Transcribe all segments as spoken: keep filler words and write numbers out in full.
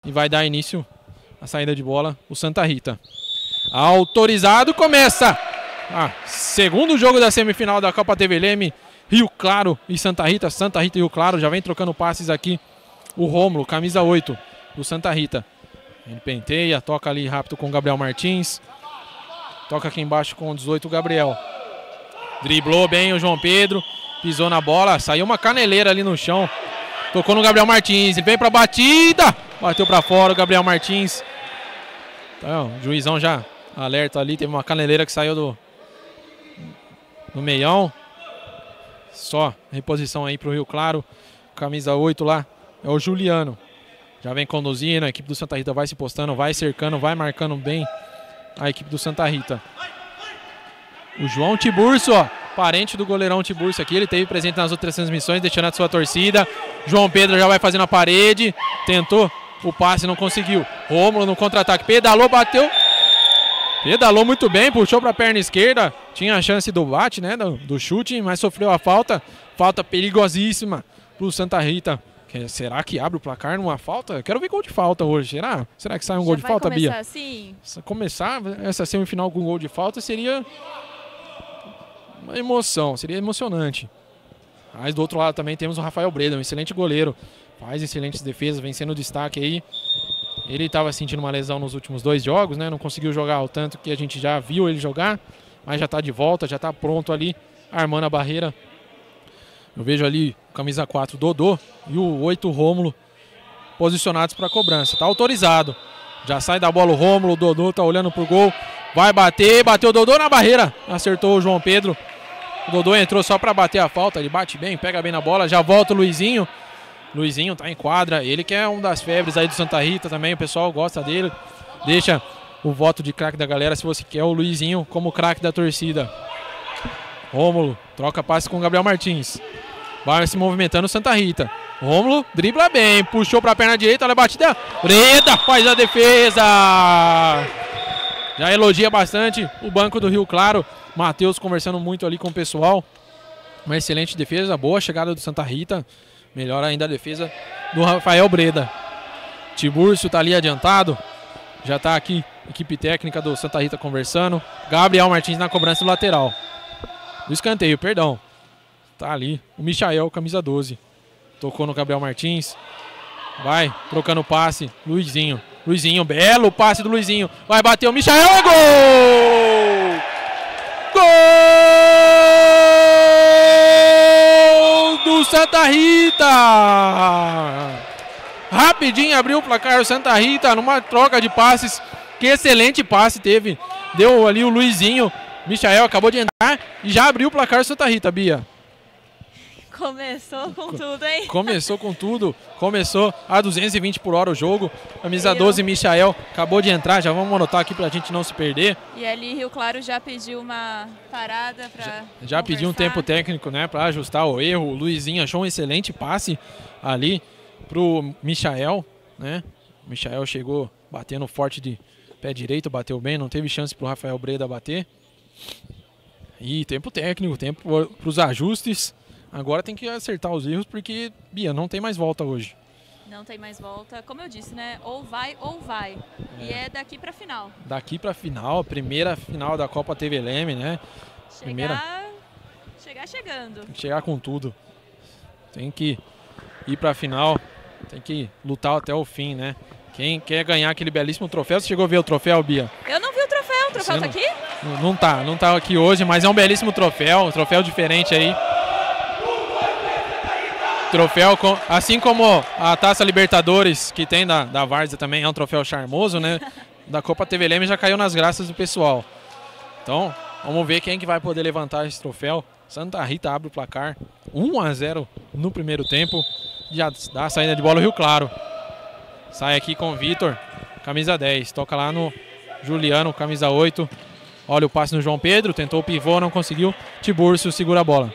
e vai dar início à saída de bola o Santa Rita. Autorizado, começa! Ah, segundo jogo da semifinal da Copa T V L M, Rio Claro e Santa Rita. Santa Rita e Rio Claro, já vem trocando passes aqui o Rômulo, camisa oito do Santa Rita. Ele penteia, toca ali rápido com o Gabriel Martins. Toca aqui embaixo com o dezoito, o Gabriel. Driblou bem o João Pedro, pisou na bola, saiu uma caneleira ali no chão. Tocou no Gabriel Martins, ele vem pra batida, bateu pra fora o Gabriel Martins. Então, o juizão já alerta ali, teve uma caneleira que saiu do, do meião. Só reposição aí pro Rio Claro, camisa oito lá, é o Juliano. Já vem conduzindo, a equipe do Santa Rita vai se postando, vai cercando, vai marcando bem a equipe do Santa Rita. O João Tiburcio, ó, parente do goleirão Tiburcio aqui, ele teve presente nas outras transmissões, deixando a sua torcida. João Pedro já vai fazendo a parede, tentou o passe, não conseguiu. Rômulo no contra-ataque, pedalou, bateu. Pedalou muito bem, puxou para a perna esquerda. Tinha a chance do bate, né, do, do chute, mas sofreu a falta. Falta perigosíssima para o Santa Rita. Será que abre o placar numa falta? Quero ver gol de falta hoje. Será? Será que sai um Já gol de vai falta, Bia? Assim? Começar essa semifinal com gol de falta seria uma emoção, seria emocionante. Mas do outro lado também temos o Rafael Breda, um excelente goleiro. Faz excelentes defesas, vem sendo destaque aí. Ele estava sentindo uma lesão nos últimos dois jogos, né? Não conseguiu jogar o tanto que a gente já viu ele jogar. Mas já está de volta, já está pronto ali, armando a barreira. Eu vejo ali o camisa quatro, Dodô, e o oito, Rômulo, posicionados para a cobrança. Está autorizado. Já sai da bola o Rômulo, o Dodô está olhando para o gol. Vai bater, bateu o Dodô na barreira. Acertou o João Pedro. O Dodô entrou só para bater a falta. Ele bate bem, pega bem na bola. Já volta o Luizinho. Luizinho está em quadra. Ele que é um das febres aí do Santa Rita também. O pessoal gosta dele. Deixa o voto de craque da galera se você quer o Luizinho como craque da torcida. Rômulo troca passe com o Gabriel Martins. Vai se movimentando o Santa Rita. Rômulo dribla bem, puxou para a perna direita, olha a batida. Breda faz a defesa. Já elogia bastante o banco do Rio Claro. Matheus conversando muito ali com o pessoal. Uma excelente defesa, boa chegada do Santa Rita. Melhor ainda a defesa do Rafael Breda. Tiburcio está ali adiantado. Já está aqui a equipe técnica do Santa Rita conversando. Gabriel Martins na cobrança do lateral. Do escanteio, perdão. Tá ali o Michael, camisa doze. Tocou no Gabriel Martins. Vai, trocando passe. Luizinho. Luizinho, belo passe do Luizinho. Vai bater o Michael, é gol! Gol do Santa Rita! Rapidinho abriu o placar o Santa Rita numa troca de passes. Que excelente passe teve. Deu ali o Luizinho. Michael acabou de entrar e já abriu o placar do Santa Rita, Bia. Começou com tudo, hein? Começou com tudo. Começou a duzentos e vinte por hora o jogo. Camisa doze, Michael, acabou de entrar. Já vamos anotar aqui pra gente não se perder. E ali Rio Claro já pediu uma parada pra Já, já pediu um tempo técnico, né, pra ajustar o erro. O Luizinho achou um excelente passe ali pro Michael, né? O Michael chegou batendo forte de pé direito, bateu bem. Não teve chance pro Rafael Breda bater. E tempo técnico, tempo pros ajustes. Agora tem que acertar os erros porque, Bia, não tem mais volta hoje. Não tem mais volta. Como eu disse, né? Ou vai ou vai. É. E é daqui pra final. Daqui pra final, a primeira final da Copa T V L M, né? Chegar, primeira... chegar chegando. Tem que chegar com tudo. Tem que ir pra final, tem que lutar até o fim, né? Quem quer ganhar aquele belíssimo troféu, você chegou a ver o troféu, Bia? Eu não vi o troféu. O troféu tá aqui? Não, não tá, não tá aqui hoje, mas é um belíssimo troféu, um troféu diferente aí. Troféu, com, assim como a Taça Libertadores, que tem da, da Várzea também, é um troféu charmoso, né? Da Copa T V L M já caiu nas graças do pessoal. Então, vamos ver quem que vai poder levantar esse troféu. Santa Rita abre o placar, um a zero no primeiro tempo. Já dá a saída de bola o Rio Claro. Sai aqui com o Vitor, camisa dez. Toca lá no Juliano, camisa oito. Olha o passe no João Pedro, tentou o pivô, não conseguiu. Tiburcio segura a bola.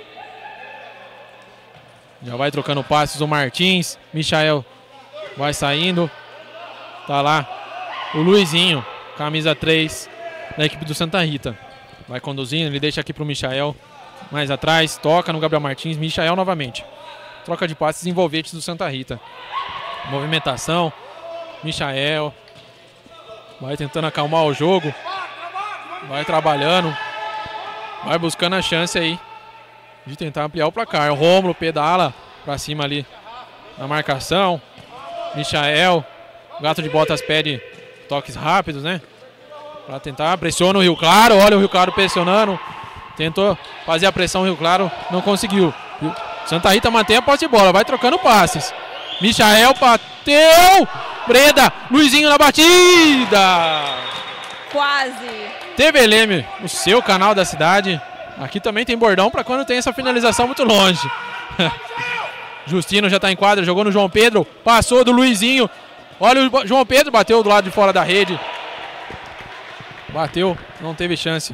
Já vai trocando passes o Martins. Michael vai saindo. Tá lá o Luizinho, camisa três da equipe do Santa Rita. Vai conduzindo, ele deixa aqui pro Michael. Mais atrás, toca no Gabriel Martins. Michael novamente. Troca de passes envolventes do Santa Rita. Movimentação. Michael. Vai tentando acalmar o jogo. Vai trabalhando. Vai buscando a chance aí de tentar ampliar o placar. O Rômulo pedala pra cima ali na marcação. Michael. O Gato de Botas pede toques rápidos, né? Pra tentar. Pressiona o Rio Claro. Olha o Rio Claro pressionando. Tentou fazer a pressão, o Rio Claro não conseguiu. Santa Rita mantém a posse de bola. Vai trocando passes. Michael bateu. Breda. Luizinho na batida. Quase. T V L M, o seu canal da cidade. Aqui também tem bordão para quando tem essa finalização muito longe. Justino já está em quadra, jogou no João Pedro. Passou do Luizinho. Olha o João Pedro, bateu do lado de fora da rede. Bateu, não teve chance.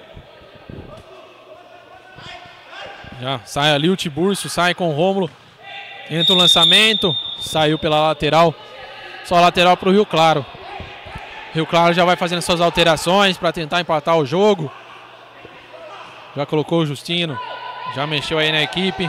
Já sai ali o Tiburcio, sai com o Rômulo. Entra o lançamento. Saiu pela lateral. Só lateral para o Rio Claro. Rio Claro já vai fazendo suas alterações para tentar empatar o jogo. Já colocou o Justino. Já mexeu aí na equipe.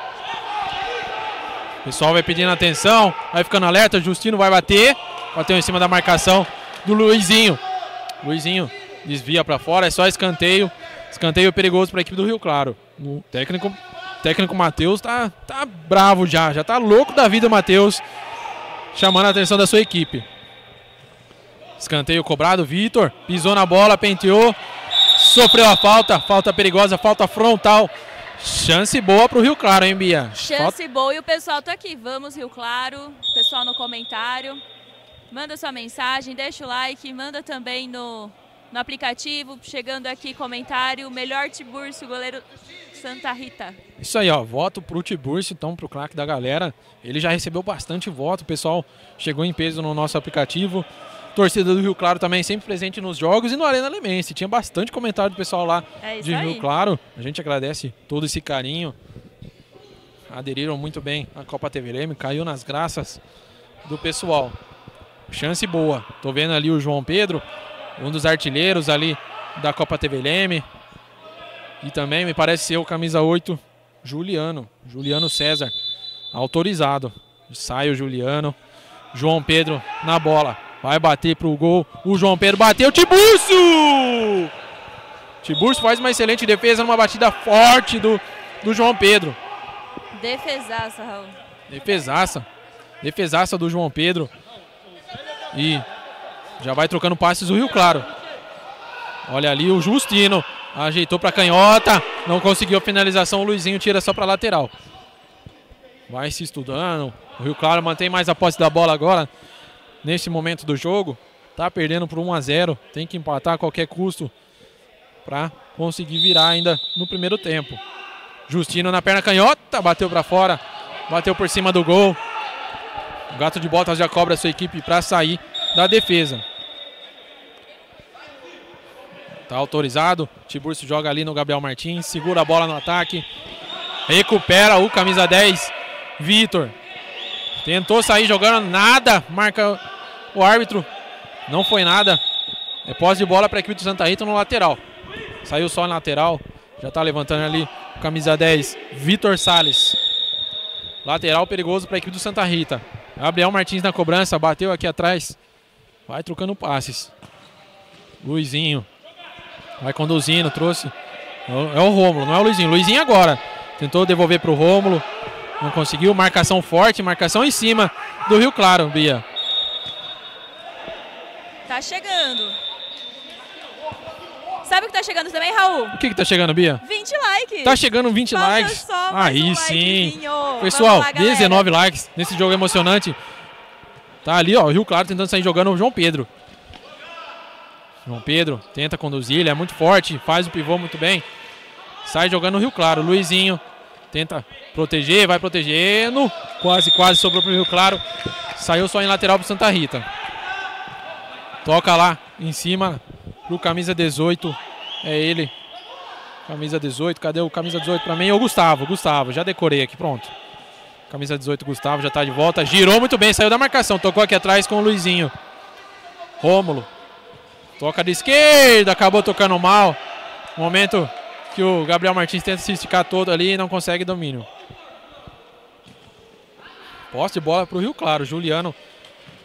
O pessoal vai pedindo atenção. Vai ficando alerta. Justino vai bater. Bateu em cima da marcação do Luizinho. Luizinho desvia para fora. É só escanteio. Escanteio perigoso para a equipe do Rio Claro. O técnico, técnico Matheus tá, tá bravo já. Já tá louco da vida, Matheus. Chamando a atenção da sua equipe. Escanteio cobrado, Vitor. Pisou na bola, penteou. Sofreu a falta. Falta perigosa, falta frontal. Chance boa pro Rio Claro, hein, Bia? Chance falta... boa e o pessoal tá aqui. Vamos, Rio Claro. Pessoal no comentário. Manda sua mensagem, deixa o like. Manda também no, no aplicativo. Chegando aqui, comentário. Melhor Tiburcio, goleiro Santa Rita. Isso aí, ó. Voto pro Tiburcio, então, pro craque da galera. Ele já recebeu bastante voto. O pessoal chegou em peso no nosso aplicativo. Torcida do Rio Claro também sempre presente nos jogos e no Arena Lemense. Tinha bastante comentário do pessoal lá é de aí. Rio Claro. A gente agradece todo esse carinho. Aderiram muito bem à Copa T V L M. Caiu nas graças do pessoal. Chance boa. Tô vendo ali o João Pedro, um dos artilheiros ali da Copa T V L M. E também me parece ser o camisa oito, Juliano. Juliano César. Autorizado. Sai o Juliano. João Pedro na bola. Vai bater pro gol. O João Pedro bateu. Tiburcio! Tiburcio faz uma excelente defesa numa batida forte do, do João Pedro. Defesaça, Raul. Defesaça. Defesaça do João Pedro. E já vai trocando passes o Rio Claro. Olha ali o Justino. Ajeitou pra canhota. Não conseguiu a finalização. O Luizinho tira só pra lateral. Vai se estudando. O Rio Claro mantém mais a posse da bola agora. Neste momento do jogo, tá perdendo por um a zero, tem que empatar a qualquer custo para conseguir virar ainda no primeiro tempo. Justino na perna canhota, bateu para fora, bateu por cima do gol. O Gato de Botas já cobra a sua equipe para sair da defesa. Tá autorizado, Tiburcio joga ali no Gabriel Martins, segura a bola no ataque, recupera o camisa dez, Vitor. Tentou sair jogando, nada, marca o árbitro, não foi nada. É posse de bola para a equipe do Santa Rita no lateral. Saiu só na lateral, já está levantando ali o camisa dez, Vitor Salles. Lateral perigoso para a equipe do Santa Rita. Gabriel Martins na cobrança, bateu aqui atrás, vai trocando passes. Luizinho, vai conduzindo, trouxe. É o Rômulo, não é o Luizinho, Luizinho agora. Tentou devolver para o Rômulo. Não conseguiu, marcação forte, marcação em cima do Rio Claro, Bia. Tá chegando. Sabe o que tá chegando também, Raul? O que que tá chegando, Bia? vinte likes. Tá chegando vinte Falta likes. Só Aí um sim. Pessoal, lá, dezenove likes nesse jogo emocionante. Tá ali, ó, o Rio Claro tentando sair jogando o João Pedro. João Pedro tenta conduzir, ele é muito forte, faz o pivô muito bem. Sai jogando o Rio Claro, Luizinho. Tenta proteger, vai protegendo. Quase, quase sobrou pro Rio Claro. Saiu só em lateral pro Santa Rita. Toca lá em cima pro camisa dezoito. É ele. Camisa dezoito. Cadê o camisa dezoito pra mim? É o Gustavo. Gustavo, já decorei aqui, pronto. Camisa dezoito, Gustavo, já tá de volta. Girou muito bem, saiu da marcação. Tocou aqui atrás com o Luizinho. Rômulo. Toca de esquerda, acabou tocando mal. Momento que o Gabriel Martins tenta se esticar todo ali e não consegue domínio. Posse de bola para o Rio Claro. Juliano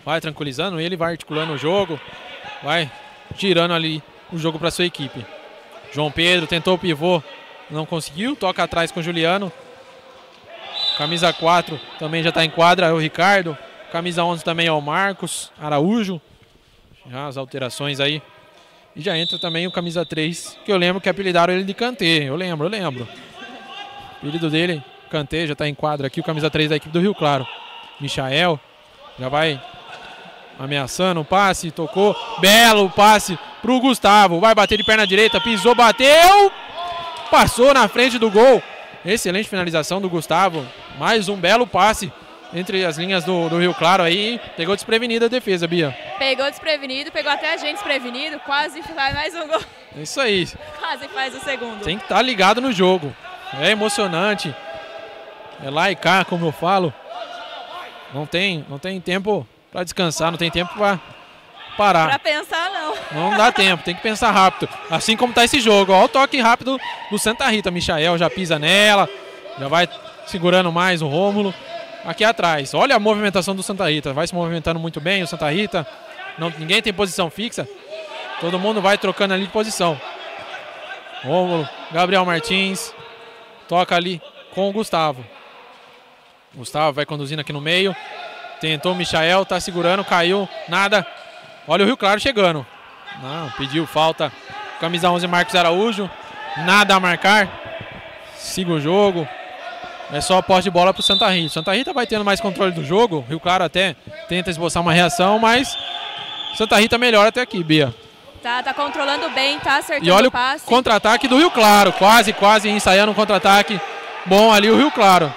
vai tranquilizando ele, vai articulando o jogo, vai girando ali o jogo para sua equipe. João Pedro tentou o pivô, não conseguiu, toca atrás com o Juliano. Camisa quatro também já está em quadra, é o Ricardo. Camisa onze também é o Marcos Araújo. Já as alterações aí. E já entra também o camisa três, que eu lembro que apelidaram ele de Kanté. Eu lembro, eu lembro. O apelido dele, Kanté, já está em quadra aqui. O camisa três da equipe do Rio Claro. Michael já vai ameaçando o passe, tocou. Belo passe para o Gustavo. Vai bater de perna direita, pisou, bateu. Passou na frente do gol. Excelente finalização do Gustavo. Mais um belo passe entre as linhas do, do Rio Claro aí. Pegou desprevenida a defesa, Bia. Pegou desprevenido, pegou até a gente desprevenido. Quase faz mais um gol. É isso aí. Quase faz o segundo. Tem que estar ligado no jogo. É emocionante. É lá e cá, como eu falo. Não tem, não tem tempo para descansar, não tem tempo para parar. Para pensar, não. Não dá tempo, tem que pensar rápido. Assim como está esse jogo. Olha o toque rápido do Santa Rita. Michael já pisa nela, já vai segurando mais o Rômulo. Aqui atrás, olha a movimentação do Santa Rita. Vai se movimentando muito bem o Santa Rita. Não, ninguém tem posição fixa. Todo mundo vai trocando ali de posição. Rômulo, Gabriel Martins. Toca ali com o Gustavo. Gustavo vai conduzindo aqui no meio. Tentou o Michael, tá segurando, caiu, nada. Olha o Rio Claro chegando. Não, pediu falta. Camisa onze, Marcos Araújo. Nada a marcar. Siga o jogo. É só posse de bola pro Santa Rita. Santa Rita vai tendo mais controle do jogo. Rio Claro até tenta esboçar uma reação, mas Santa Rita melhora até aqui, Bia. Tá, tá controlando bem, tá acertando e olha o passe. O contra-ataque do Rio Claro. Quase, quase ensaiando um contra-ataque. Bom ali o Rio Claro.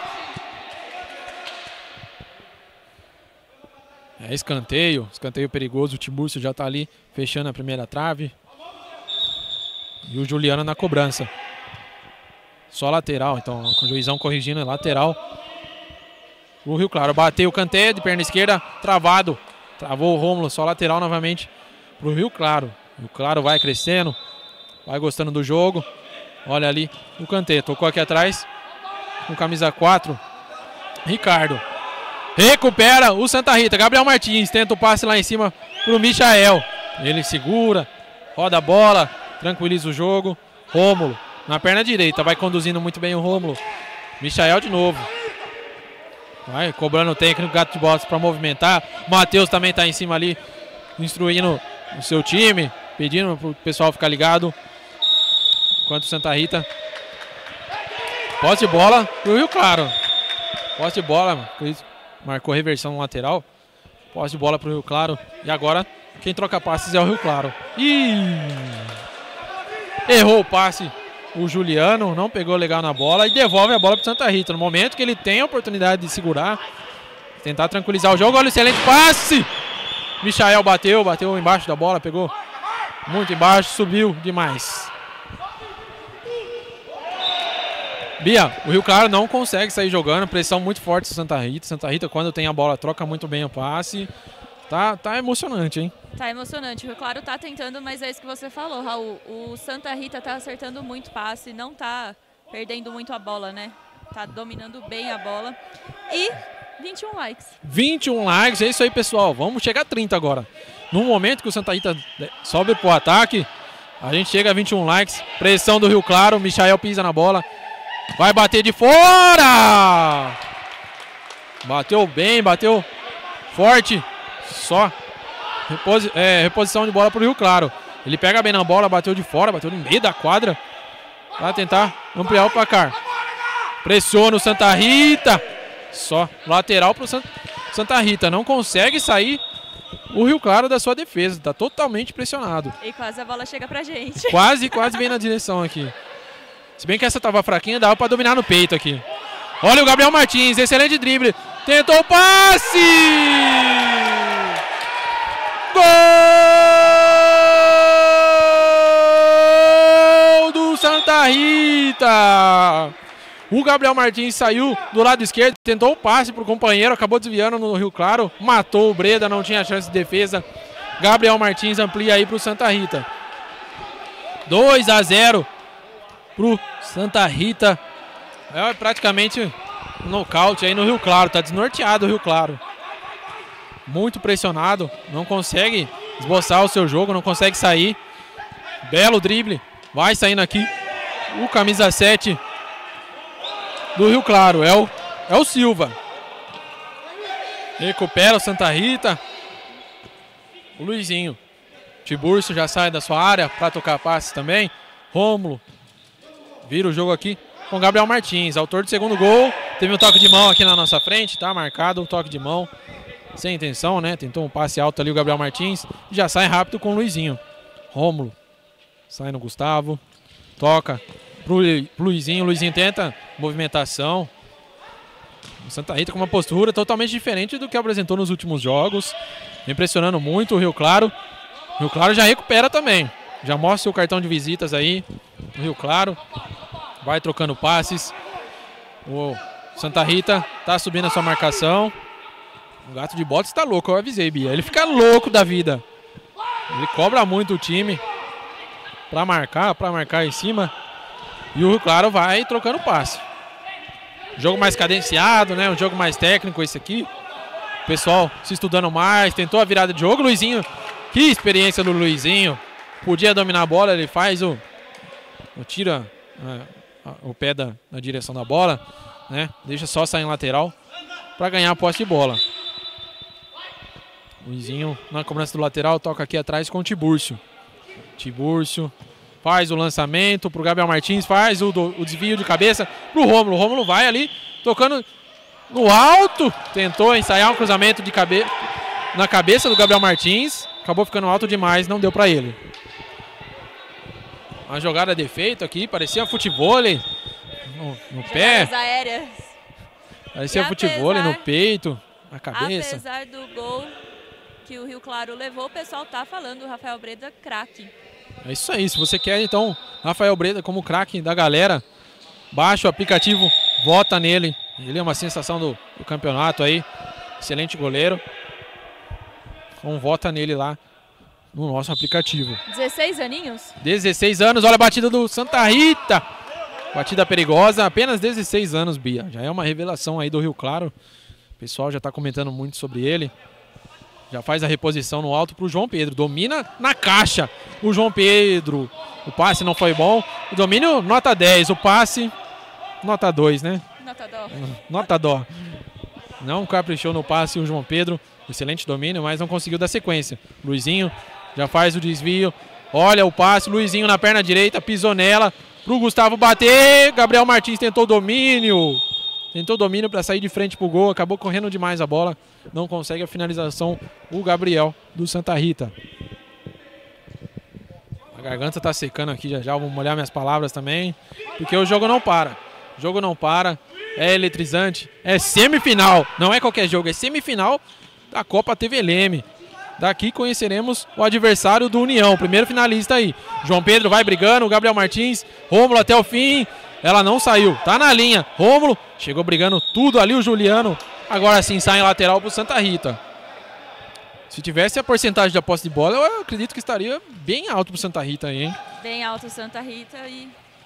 É escanteio, escanteio perigoso. O Tiburcio já tá ali fechando a primeira trave. E o Juliano na cobrança. Só lateral, então com o juizão corrigindo, é lateral. O Rio Claro bateu o Kanté de perna esquerda, travado. Travou o Rômulo, só lateral novamente pro Rio Claro. O Rio Claro vai crescendo, vai gostando do jogo. Olha ali o Kanté, tocou aqui atrás. Com camisa quatro, Ricardo. Recupera o Santa Rita. Gabriel Martins tenta o passe lá em cima pro Michael. Ele segura, roda a bola, tranquiliza o jogo. Rômulo na perna direita, vai conduzindo muito bem o Rômulo. Michael de novo. Vai cobrando o técnico Gato de Botas para movimentar. O Matheus também está em cima ali, instruindo o seu time, pedindo pro pessoal ficar ligado. Enquanto o Santa Rita. Posse de bola pro Rio Claro. Posse de bola, marcou reversão no lateral. Posse de bola pro Rio Claro. E agora quem troca passes é o Rio Claro. Ih! Errou o passe o Juliano, não pegou legal na bola e devolve a bola pro Santa Rita. No momento que ele tem a oportunidade de segurar, tentar tranquilizar o jogo. Olha o excelente passe! Michael bateu, bateu embaixo da bola, pegou muito embaixo, subiu demais. Bia, o Rio Claro não consegue sair jogando, pressão muito forte do Santa Rita. Santa Rita, quando tem a bola, troca muito bem o passe. Tá, tá emocionante, hein? Tá emocionante. O Rio Claro tá tentando, mas é isso que você falou, Raul. O Santa Rita tá acertando muito passe, não tá perdendo muito a bola, né? Tá dominando bem a bola. E vinte e um likes. vinte e um likes, é isso aí, pessoal. Vamos chegar a trinta agora. No momento que o Santa Rita sobe pro ataque, a gente chega a vinte e um likes. Pressão do Rio Claro, o Michael pisa na bola. Vai bater de fora! Bateu bem, bateu forte. Só reposi é, reposição de bola para o Rio Claro. Ele pega bem na bola, bateu de fora, bateu no meio da quadra. Para tentar ampliar o placar. Pressiona o Santa Rita. Só lateral para o San Santa Rita. Não consegue sair o Rio Claro da sua defesa. Está totalmente pressionado. E quase a bola chega pra gente. Quase, quase vem na direção aqui. Se bem que essa tava fraquinha, dava para dominar no peito aqui. Olha o Gabriel Martins, excelente drible. Tentou o passe! Gol do Santa Rita! O Gabriel Martins saiu do lado esquerdo, tentou o passe para o companheiro, acabou desviando no Rio Claro, matou o Breda, não tinha chance de defesa. Gabriel Martins amplia aí para o Santa Rita. dois a zero para o Santa Rita. É praticamente um nocaute aí no Rio Claro, tá desnorteado o Rio Claro. muito pressionado, não consegue esboçar o seu jogo, não consegue sair. Belo drible, vai saindo aqui o camisa sete do Rio Claro, é o, é o Silva. Recupera o Santa Rita. O Luizinho. Tiburcio já sai da sua área para tocar passes também. Rômulo vira o jogo aqui com Gabriel Martins, autor do segundo gol. Teve um toque de mão aqui na nossa frente, tá marcado o toque de mão. Sem intenção, né? Tentou um passe alto ali o Gabriel Martins. Já sai rápido com o Luizinho. Rômulo. Sai no Gustavo. Toca pro, pro Luizinho. O Luizinho tenta movimentação. O Santa Rita com uma postura totalmente diferente do que apresentou nos últimos jogos. Impressionando muito o Rio Claro. O Rio Claro já recupera também. Já mostra o cartão de visitas aí. O Rio Claro. Vai trocando passes. O Santa Rita tá subindo a sua marcação. O Gato de Botas tá louco, eu avisei, Bia. Ele fica louco da vida. Ele cobra muito o time pra marcar, pra marcar em cima. E o Rio Claro vai trocando passe. Jogo mais cadenciado, né? Um jogo mais técnico esse aqui. O pessoal se estudando mais, tentou a virada de jogo. Luizinho, que experiência do Luizinho. Podia dominar a bola, ele faz o... o tira é, o pé da, na direção da bola, né? Deixa só sair em lateral para ganhar a posse de bola. Luizinho na cobrança do lateral, toca aqui atrás com o Tiburcio. Tiburcio faz o lançamento pro Gabriel Martins, faz o, do, o desvio de cabeça pro Rômulo. O Rômulo vai ali, tocando no alto. Tentou ensaiar um cruzamento de cabe... na cabeça do Gabriel Martins. Acabou ficando alto demais, não deu para ele. Uma jogada de efeito aqui, parecia futevôlei no, no pé. Aéreas. Parecia futevôlei no peito, na cabeça. Apesar do gol que o Rio Claro levou, o pessoal tá falando, o Rafael Breda, craque. É isso aí, se você quer então Rafael Breda como craque da galera, baixa o aplicativo, vota nele. Ele é uma sensação do, do campeonato aí, excelente goleiro. Então vota nele lá no nosso aplicativo. dezesseis aninhos? dezesseis anos, olha a batida do Santa Rita. Batida perigosa, apenas dezesseis anos, Bia. Já é uma revelação aí do Rio Claro. O pessoal já está comentando muito sobre ele. Já faz a reposição no alto para o João Pedro. Domina na caixa o João Pedro. O passe não foi bom. O domínio, nota dez. O passe, nota dois, né? Nota dó. Nota dó. Não caprichou no passe o João Pedro. Excelente domínio, mas não conseguiu dar sequência. Luizinho já faz o desvio. Olha o passe. Luizinho na perna direita. Pisou nela. Pro Gustavo bater. Gabriel Martins tentou domínio. Tentou domínio para sair de frente pro gol. Acabou correndo demais a bola. Não consegue a finalização o Gabriel do Santa Rita. A garganta tá secando aqui já já. Vou molhar minhas palavras também. Porque o jogo não para. O jogo não para. É eletrizante. É semifinal. Não é qualquer jogo. É semifinal da Copa T V L M. Daqui conheceremos o adversário do União. Primeiro finalista aí. João Pedro vai brigando. O Gabriel Martins. Rômulo até o fim. Ela não saiu. Tá na linha. Rômulo chegou brigando tudo ali. O Juliano. Agora sim sai em lateral pro Santa Rita. Se tivesse a porcentagem de posse de bola, eu acredito que estaria bem alto pro Santa Rita aí, hein? Bem alto o Santa Rita e...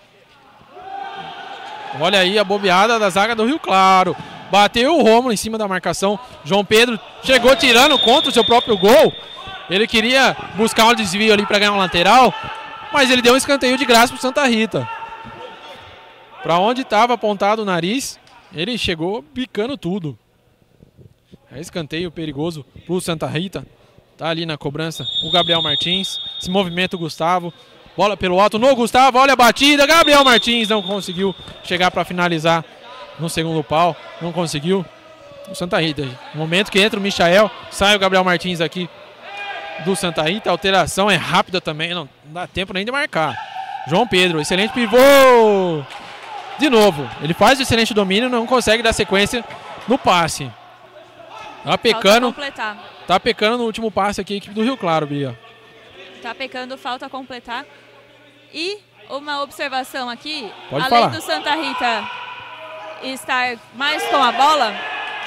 Olha aí a bobeada da zaga do Rio Claro. Bateu o Rômulo em cima da marcação. João Pedro chegou tirando contra o seu próprio gol. Ele queria buscar um desvio ali para ganhar um lateral, mas ele deu um escanteio de graça pro Santa Rita. Para onde estava apontado o nariz, ele chegou bicando tudo. É escanteio perigoso pro Santa Rita. Tá ali na cobrança o Gabriel Martins. Se movimenta o Gustavo. Bola pelo alto no Gustavo. Olha a batida. Gabriel Martins não conseguiu chegar para finalizar no segundo pau. Não conseguiu. O Santa Rita. No momento que entra o Michael, sai o Gabriel Martins aqui do Santa Rita. A alteração é rápida também. Não dá tempo nem de marcar. João Pedro, excelente pivô. De novo, ele faz o excelente domínio. Não consegue dar sequência no passe. Tá pecando, tá pecando no último passe aqui a equipe do Rio Claro, Bia. Tá pecando, falta completar. E uma observação aqui, Pode além falar. do Santa Rita estar mais com a bola,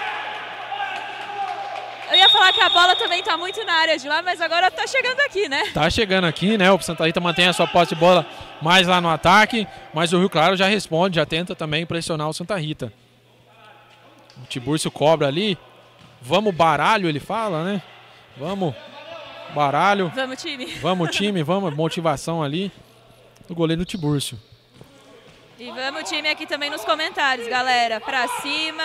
eu ia falar que a bola também tá muito na área de lá, mas agora tá chegando aqui, né? Tá chegando aqui, né? O Santa Rita mantém a sua posse de bola mais lá no ataque, mas o Rio Claro já responde, já tenta também pressionar o Santa Rita. O Tiburcio cobra ali. Vamos baralho, ele fala, né? Vamos baralho. Vamos time. Vamos time, vamos motivação ali do goleiro Tibúrcio. E vamos time aqui também nos comentários, galera. Pra cima.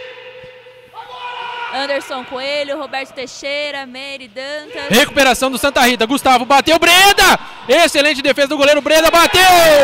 Anderson Coelho, Roberto Teixeira, Meire Dantas. Recuperação do Santa Rita. Gustavo bateu, Breda! Excelente defesa do goleiro, Breda bateu!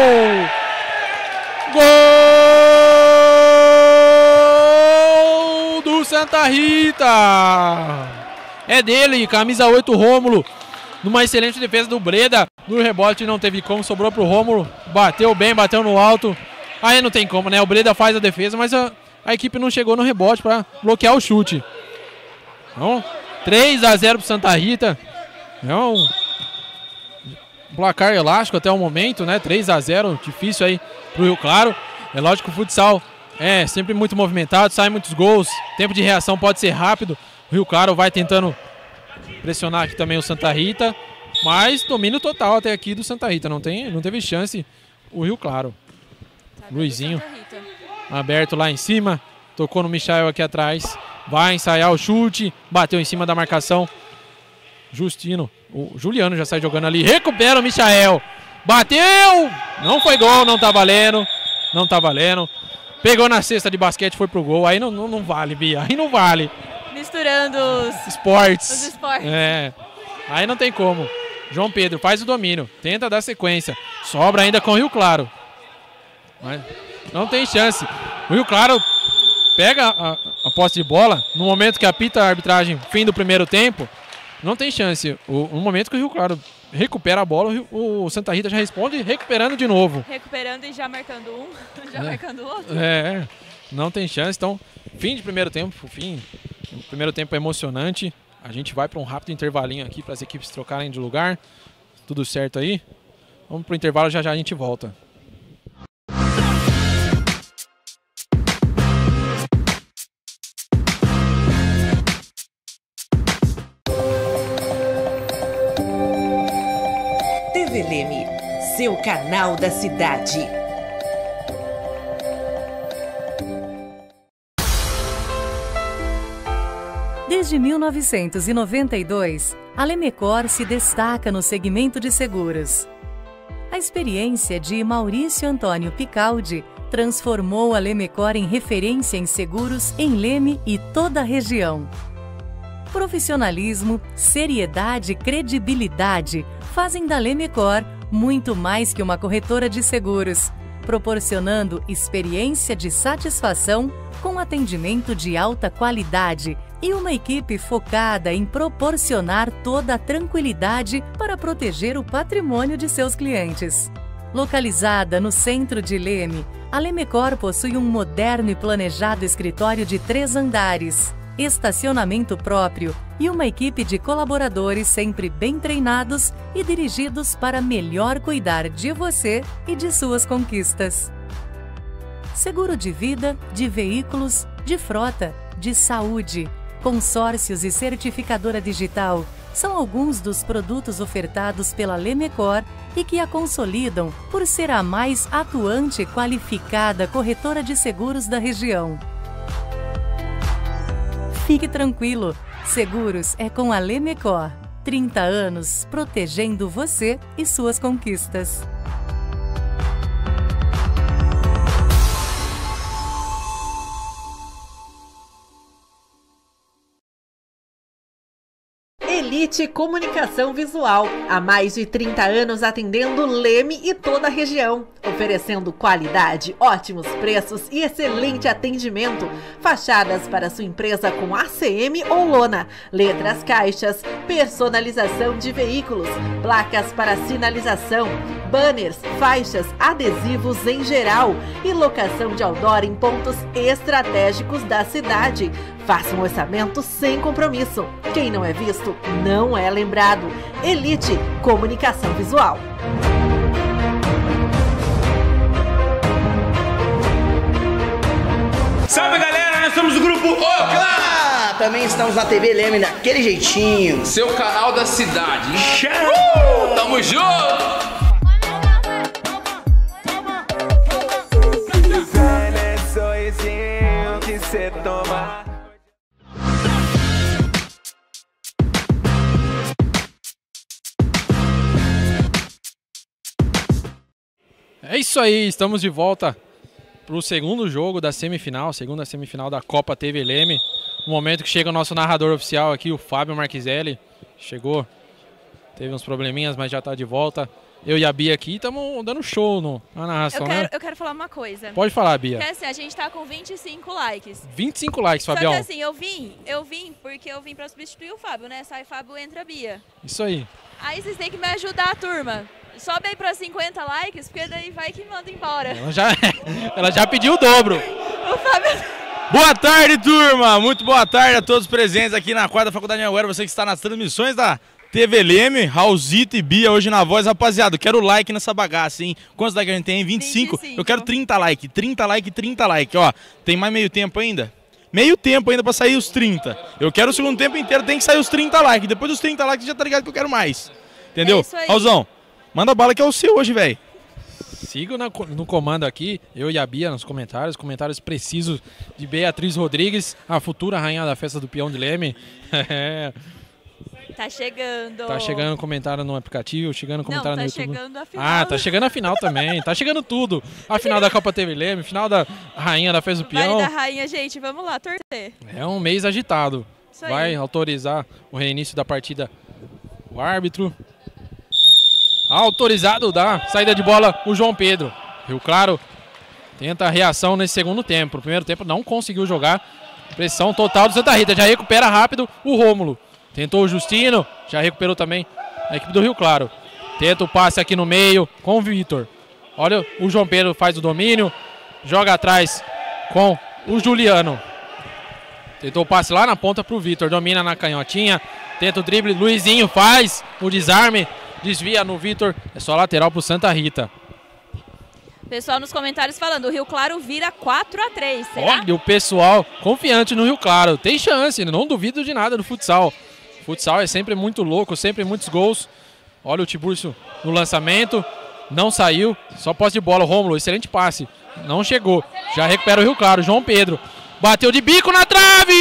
Gol do Santa Rita! É dele, camisa oito, Rômulo. Numa excelente defesa do Breda. No rebote não teve como, sobrou pro Rômulo. Bateu bem, bateu no alto. Aí não tem como, né? O Breda faz a defesa, mas a, a equipe não chegou no rebote para bloquear o chute. Então, três a zero pro Santa Rita. É um placar elástico até o momento, né? três a zero, difícil aí pro Rio Claro. É lógico que o futsal é sempre muito movimentado, sai muitos gols. Tempo de reação pode ser rápido. O Rio Claro vai tentando pressionar aqui também o Santa Rita. Mas domínio total até aqui do Santa Rita. Não, tem, não teve chance o Rio Claro. Tá, Luizinho aberto lá em cima. Tocou no Michael aqui atrás. Vai ensaiar o chute. Bateu em cima da marcação. Justino. O Juliano já sai jogando ali. Recupera o Michael. Bateu! Não foi gol, não tá valendo. Não tá valendo. Pegou na cesta de basquete, foi pro gol. Aí não, não, não vale, Bia. Aí não vale. Misturando os esportes. Os esportes. É. Aí não tem como. João Pedro faz o domínio. Tenta dar sequência. Sobra ainda com o Rio Claro. Mas não tem chance. O Rio Claro pega a, a posse de bola. No momento que apita a arbitragem, fim do primeiro tempo, não tem chance. O, no momento que o Rio Claro recupera a bola, o, o Santa Rita já responde recuperando de novo. Recuperando e já marcando um, já é. marcando o outro. É, não tem chance. Então, fim de primeiro tempo, fim. O primeiro tempo é emocionante. A gente vai para um rápido intervalinho aqui para as equipes trocarem de lugar. Tudo certo aí? Vamos para o intervalo, já já a gente volta. T V Leme, seu canal da cidade. Desde mil novecentos e noventa e dois, a Lemecor se destaca no segmento de seguros. A experiência de Maurício Antônio Picaldi transformou a Lemecor em referência em seguros em Leme e toda a região. Profissionalismo, seriedade e credibilidade fazem da Lemecor muito mais que uma corretora de seguros, proporcionando experiência de satisfação com atendimento de alta qualidade e uma equipe focada em proporcionar toda a tranquilidade para proteger o patrimônio de seus clientes. Localizada no centro de Leme, a Lemecor possui um moderno e planejado escritório de três andares, estacionamento próprio e uma equipe de colaboradores sempre bem treinados e dirigidos para melhor cuidar de você e de suas conquistas. Seguro de vida, de veículos, de frota, de saúde, consórcios e certificadora digital são alguns dos produtos ofertados pela Lemecor e que a consolidam por ser a mais atuante e qualificada corretora de seguros da região. Fique tranquilo, seguros é com a Lemecor. trinta anos protegendo você e suas conquistas. Elite Comunicação Visual, há mais de trinta anos atendendo Leme e toda a região, oferecendo qualidade, ótimos preços e excelente atendimento. Fachadas para sua empresa com A C M ou lona, letras caixas, personalização de veículos, placas para sinalização, banners, faixas, adesivos em geral e locação de outdoor em pontos estratégicos da cidade. Faça um orçamento sem compromisso. Quem não é visto, não é lembrado. Elite Comunicação Visual. Salve, galera! Nós somos o grupo Ocla! Também estamos na T V Leme daquele jeitinho. Seu canal da cidade. Uh, tamo junto! Que cê toma. É isso aí, estamos de volta para o segundo jogo da semifinal, segunda semifinal da Copa T V Leme. No momento que chega o nosso narrador oficial aqui, o Fábio Marquiselli. Chegou, teve uns probleminhas, mas já está de volta. Eu e a Bia aqui estamos dando show no, na narração, eu quero, né? Eu quero falar uma coisa. Pode falar, Bia. Porque assim, a gente tá com vinte e cinco likes. vinte e cinco likes, Só Fabião. que assim, eu vim, eu vim porque eu vim pra substituir o Fábio, né? Sai Fábio, entra a Bia. Isso aí. Aí vocês têm que me ajudar, a turma. Sobe aí pra cinquenta likes, porque daí vai que manda embora. Ela já, ela já pediu o dobro. O Fábio... Boa tarde, turma! Muito boa tarde a todos presentes aqui na quarta Faculdade de Anhanguera. Você que está nas transmissões da T V Leme, Raulzito e Bia hoje na voz. Rapaziada, quero like nessa bagaça, hein? Quantos likes a gente tem? vinte e cinco? vinte e cinco. Eu quero trinta likes. trinta likes, trinta likes. Ó, tem mais meio tempo ainda? Meio tempo ainda pra sair os trinta. Eu quero o segundo tempo inteiro, tem que sair os trinta likes. Depois dos trinta likes já tá ligado que eu quero mais. Entendeu? É isso aí. Raulzão, manda bala que é o seu hoje, velho. Sigo na, no comando aqui, eu e a Bia nos comentários, comentários precisos de Beatriz Rodrigues, a futura rainha da festa do peão de Leme. Tá chegando. Tá chegando comentário no aplicativo, chegando comentário Não, no tá YouTube. chegando a final. Ah, tá chegando a final também, tá chegando tudo. A final da Copa T V Leme, final da rainha da festa do peão. Vale da rainha, gente, vamos lá, torcer. É um mês agitado. Isso aí. Vai autorizar o reinício da partida o árbitro. Autorizado da saída de bola o João Pedro. Rio Claro tenta a reação nesse segundo tempo. No primeiro tempo não conseguiu jogar. Pressão total do Santa Rita. Já recupera rápido o Rômulo. Tentou o Justino. Já recuperou também a equipe do Rio Claro. Tenta o passe aqui no meio com o Vitor. Olha, o João Pedro faz o domínio. Joga atrás com o Juliano. Tentou o passe lá na ponta pro Vitor. Domina na canhotinha. Tenta o drible. Luizinho faz o desarme. Desvia no Vitor. É só lateral pro Santa Rita. Pessoal nos comentários falando, o Rio Claro vira quatro a três, será? Olha o pessoal confiante no Rio Claro. Tem chance, não duvido de nada do futsal. Futsal é sempre muito louco, sempre muitos gols. Olha o Tiburcio no lançamento. Não saiu, só posse de bola. O Rômulo, excelente passe. Não chegou. Já recupera o Rio Claro. João Pedro bateu de bico na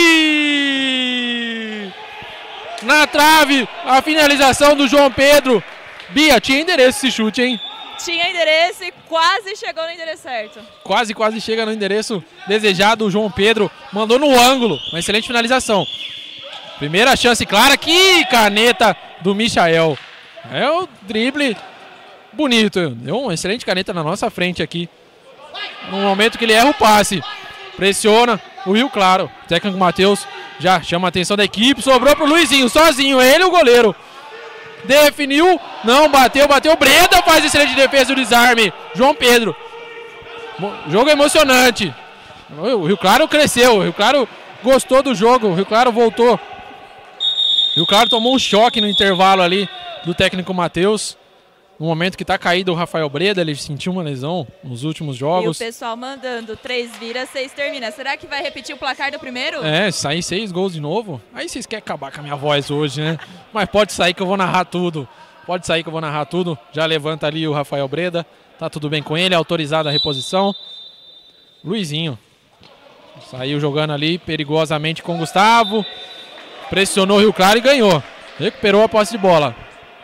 trave! Na trave, a finalização do João Pedro. Bia, tinha endereço esse chute, hein? Tinha endereço e quase chegou no endereço certo. Quase, quase chega no endereço desejado. O João Pedro mandou no ângulo. Uma excelente finalização. Primeira chance clara. Que caneta do Michael. É o drible bonito. Deu uma excelente caneta na nossa frente aqui. No momento que ele erra o passe. Pressiona o Rio Claro. O técnico Matheus já chama a atenção da equipe. Sobrou pro Luizinho, sozinho. Ele, o goleiro. Definiu. Não, bateu, bateu. Breda faz excelente defesa do desarme. João Pedro. Jogo emocionante. O Rio Claro cresceu. O Rio Claro gostou do jogo. O Rio Claro voltou. O Rio Claro tomou um choque no intervalo ali do técnico Matheus. No momento que está caído o Rafael Breda, ele sentiu uma lesão nos últimos jogos. E o pessoal mandando, três vira, seis termina. Será que vai repetir o placar do primeiro? É, sair seis gols de novo. Aí vocês querem acabar com a minha voz hoje, né? Mas pode sair que eu vou narrar tudo. Pode sair que eu vou narrar tudo. Já levanta ali o Rafael Breda. Tá tudo bem com ele, autorizada a reposição. Luizinho. Saiu jogando ali perigosamente com o Gustavo. Pressionou o Rio Claro e ganhou. Recuperou a posse de bola.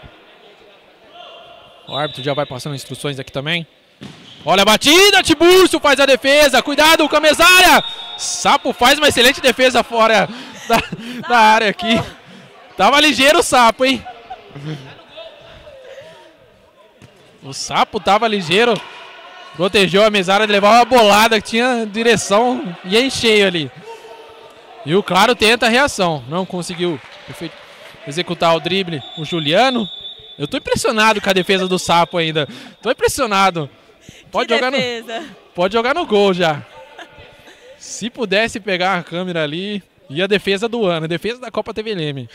O árbitro já vai passando instruções aqui também. Olha a batida, Tiburcio faz a defesa. Cuidado com a mesária. Sapo faz uma excelente defesa fora da, da área aqui. Tava ligeiro o Sapo, hein? O Sapo tava ligeiro. Protegeu a mesária de levar uma bolada que tinha direção e em cheio ali. E o Claro tenta a reação. Não conseguiu executar o drible. O Juliano. Eu tô impressionado com a defesa do Sapo ainda. Tô impressionado. Pode jogar, no, pode jogar no gol já. Se pudesse pegar a câmera ali. E a defesa do ano. A defesa da Copa T V Leme.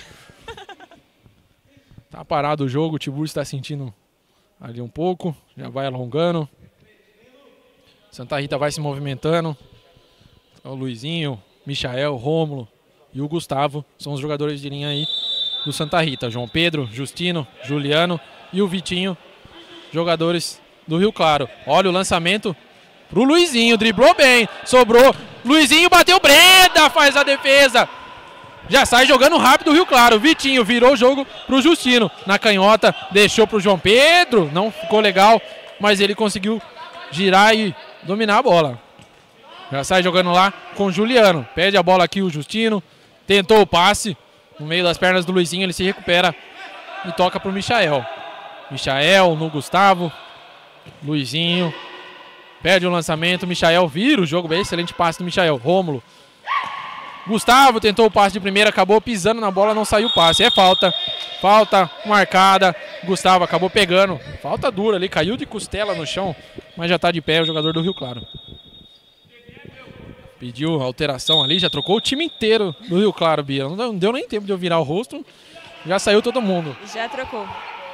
Tá parado o jogo. O Tiburcio está sentindo ali um pouco. Já vai alongando. Santa Rita vai se movimentando. O Luizinho, Michael, Rômulo e o Gustavo são os jogadores de linha aí do Santa Rita. João Pedro, Justino, Juliano e o Vitinho, jogadores do Rio Claro. Olha o lançamento pro Luizinho, driblou bem, sobrou. Luizinho bateu, Breda faz a defesa. Já sai jogando rápido o Rio Claro. Vitinho virou o jogo pro Justino. Na canhota, deixou pro João Pedro. Não ficou legal, mas ele conseguiu girar e dominar a bola. Já sai jogando lá com o Juliano. Pede a bola aqui o Justino. Tentou o passe. No meio das pernas do Luizinho, ele se recupera e toca para o Michael. Michael no Gustavo. Luizinho. Perde o lançamento. Michael vira o jogo. Bem, excelente passe do Michael. Rômulo. Gustavo tentou o passe de primeira. Acabou pisando na bola. Não saiu o passe. É falta. Falta marcada. Gustavo acabou pegando. Falta dura ali. Caiu de costela no chão. Mas já está de pé o jogador do Rio Claro. Pediu alteração ali, já trocou o time inteiro do Rio Claro, Bia. Não deu nem tempo de eu virar o rosto, já saiu todo mundo. Já trocou.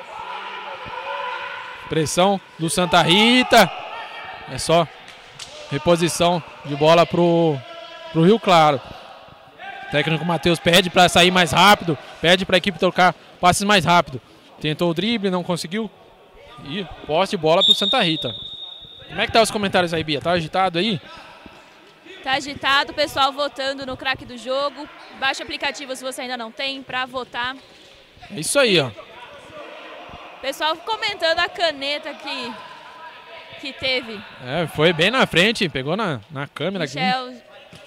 Pressão do Santa Rita. É só reposição de bola pro, pro Rio Claro. O técnico Matheus pede para sair mais rápido, pede para a equipe trocar passes mais rápido. Tentou o drible, não conseguiu. E posse de bola pro Santa Rita. Como é que tá os comentários aí, Bia? Tá agitado aí? Tá agitado, o pessoal votando no craque do jogo. Baixa o aplicativo se você ainda não tem para votar. É isso aí, ó. Pessoal comentando a caneta que, que teve. É, foi bem na frente, pegou na, na câmera Michel. aqui.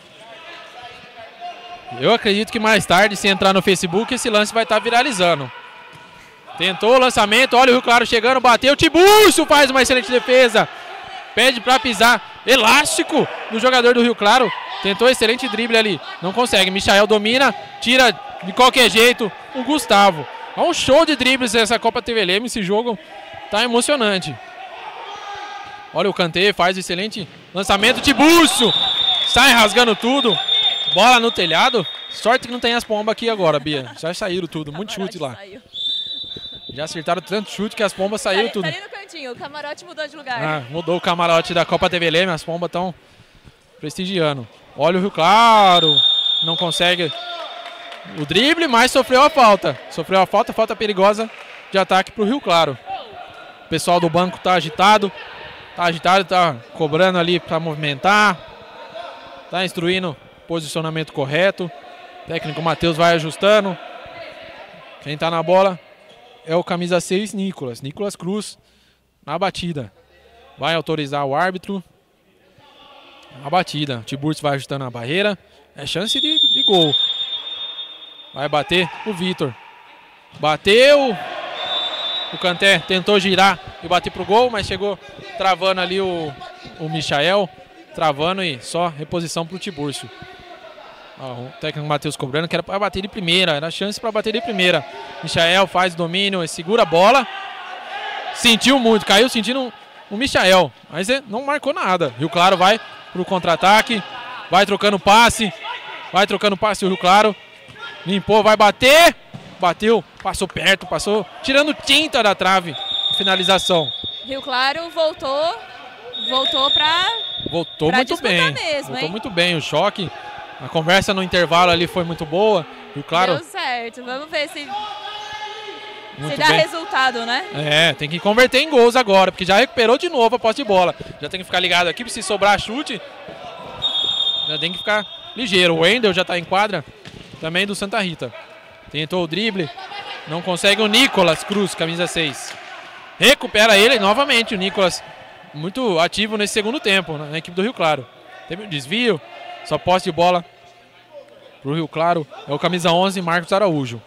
Eu acredito que mais tarde, se entrar no Facebook, esse lance vai estar viralizando. Tentou o lançamento, olha o Rio Claro chegando, bateu, Tiburcio faz uma excelente defesa. Pede para pisar. Elástico do jogador do Rio Claro. Tentou excelente drible ali. Não consegue. Michael domina. Tira de qualquer jeito o Gustavo. É um show de dribles essa Copa T V L M. Esse jogo tá emocionante. Olha o Kanté. Faz excelente lançamento. Tiburcio. Sai rasgando tudo. Bola no telhado. Sorte que não tem as pombas aqui agora, Bia. Já saíram tudo. Muito chute lá. Já acertaram tanto chute que as pombas saíram tá, tudo. Tá ali no cantinho, o camarote mudou de lugar. Ah, mudou o camarote da Copa T V L M, as pombas estão prestigiando. Olha o Rio Claro, não consegue o drible, mas sofreu a falta. Sofreu a falta, falta perigosa de ataque para o Rio Claro. O pessoal do banco está agitado, está agitado, está cobrando ali para movimentar, está instruindo o posicionamento correto. O técnico Matheus vai ajustando. Quem está na bola é o camisa seis, Nicolas. Nicolas Cruz na batida. Vai autorizar o árbitro. Na batida. O Tiburcio vai ajustando a barreira. É chance de, de gol. Vai bater o Vitor. Bateu. O Kanté tentou girar e bater pro gol, mas chegou travando ali o, o Michael. Travando e só reposição pro Tiburcio. O técnico Matheus cobrando, que era para bater de primeira, era chance para bater de primeira. Michael faz o domínio, segura a bola. Sentiu muito, caiu sentindo o Michael, mas não marcou nada. Rio Claro vai pro contra-ataque, vai trocando passe, vai trocando passe o Rio Claro. Limpou, vai bater, bateu, passou perto, passou, tirando tinta da trave. Finalização. Rio Claro voltou, voltou para Voltou pra muito bem, mesmo, voltou hein? muito bem o choque. A conversa no intervalo ali foi muito boa. E claro, deu certo. Vamos ver se, muito se dá bem. resultado, né? É, tem que converter em gols agora, porque já recuperou de novo a posse de bola. Já tem que ficar ligado aqui, se sobrar chute, já tem que ficar ligeiro. O Wendel já está em quadra, também do Santa Rita. Tentou o drible, não consegue o Nicolas Cruz, camisa seis. Recupera ele novamente, o Nicolas, muito ativo nesse segundo tempo, na equipe do Rio Claro. Teve um desvio, só posse de bola pro Rio Claro. É o camisa onze, Marcos Araújo.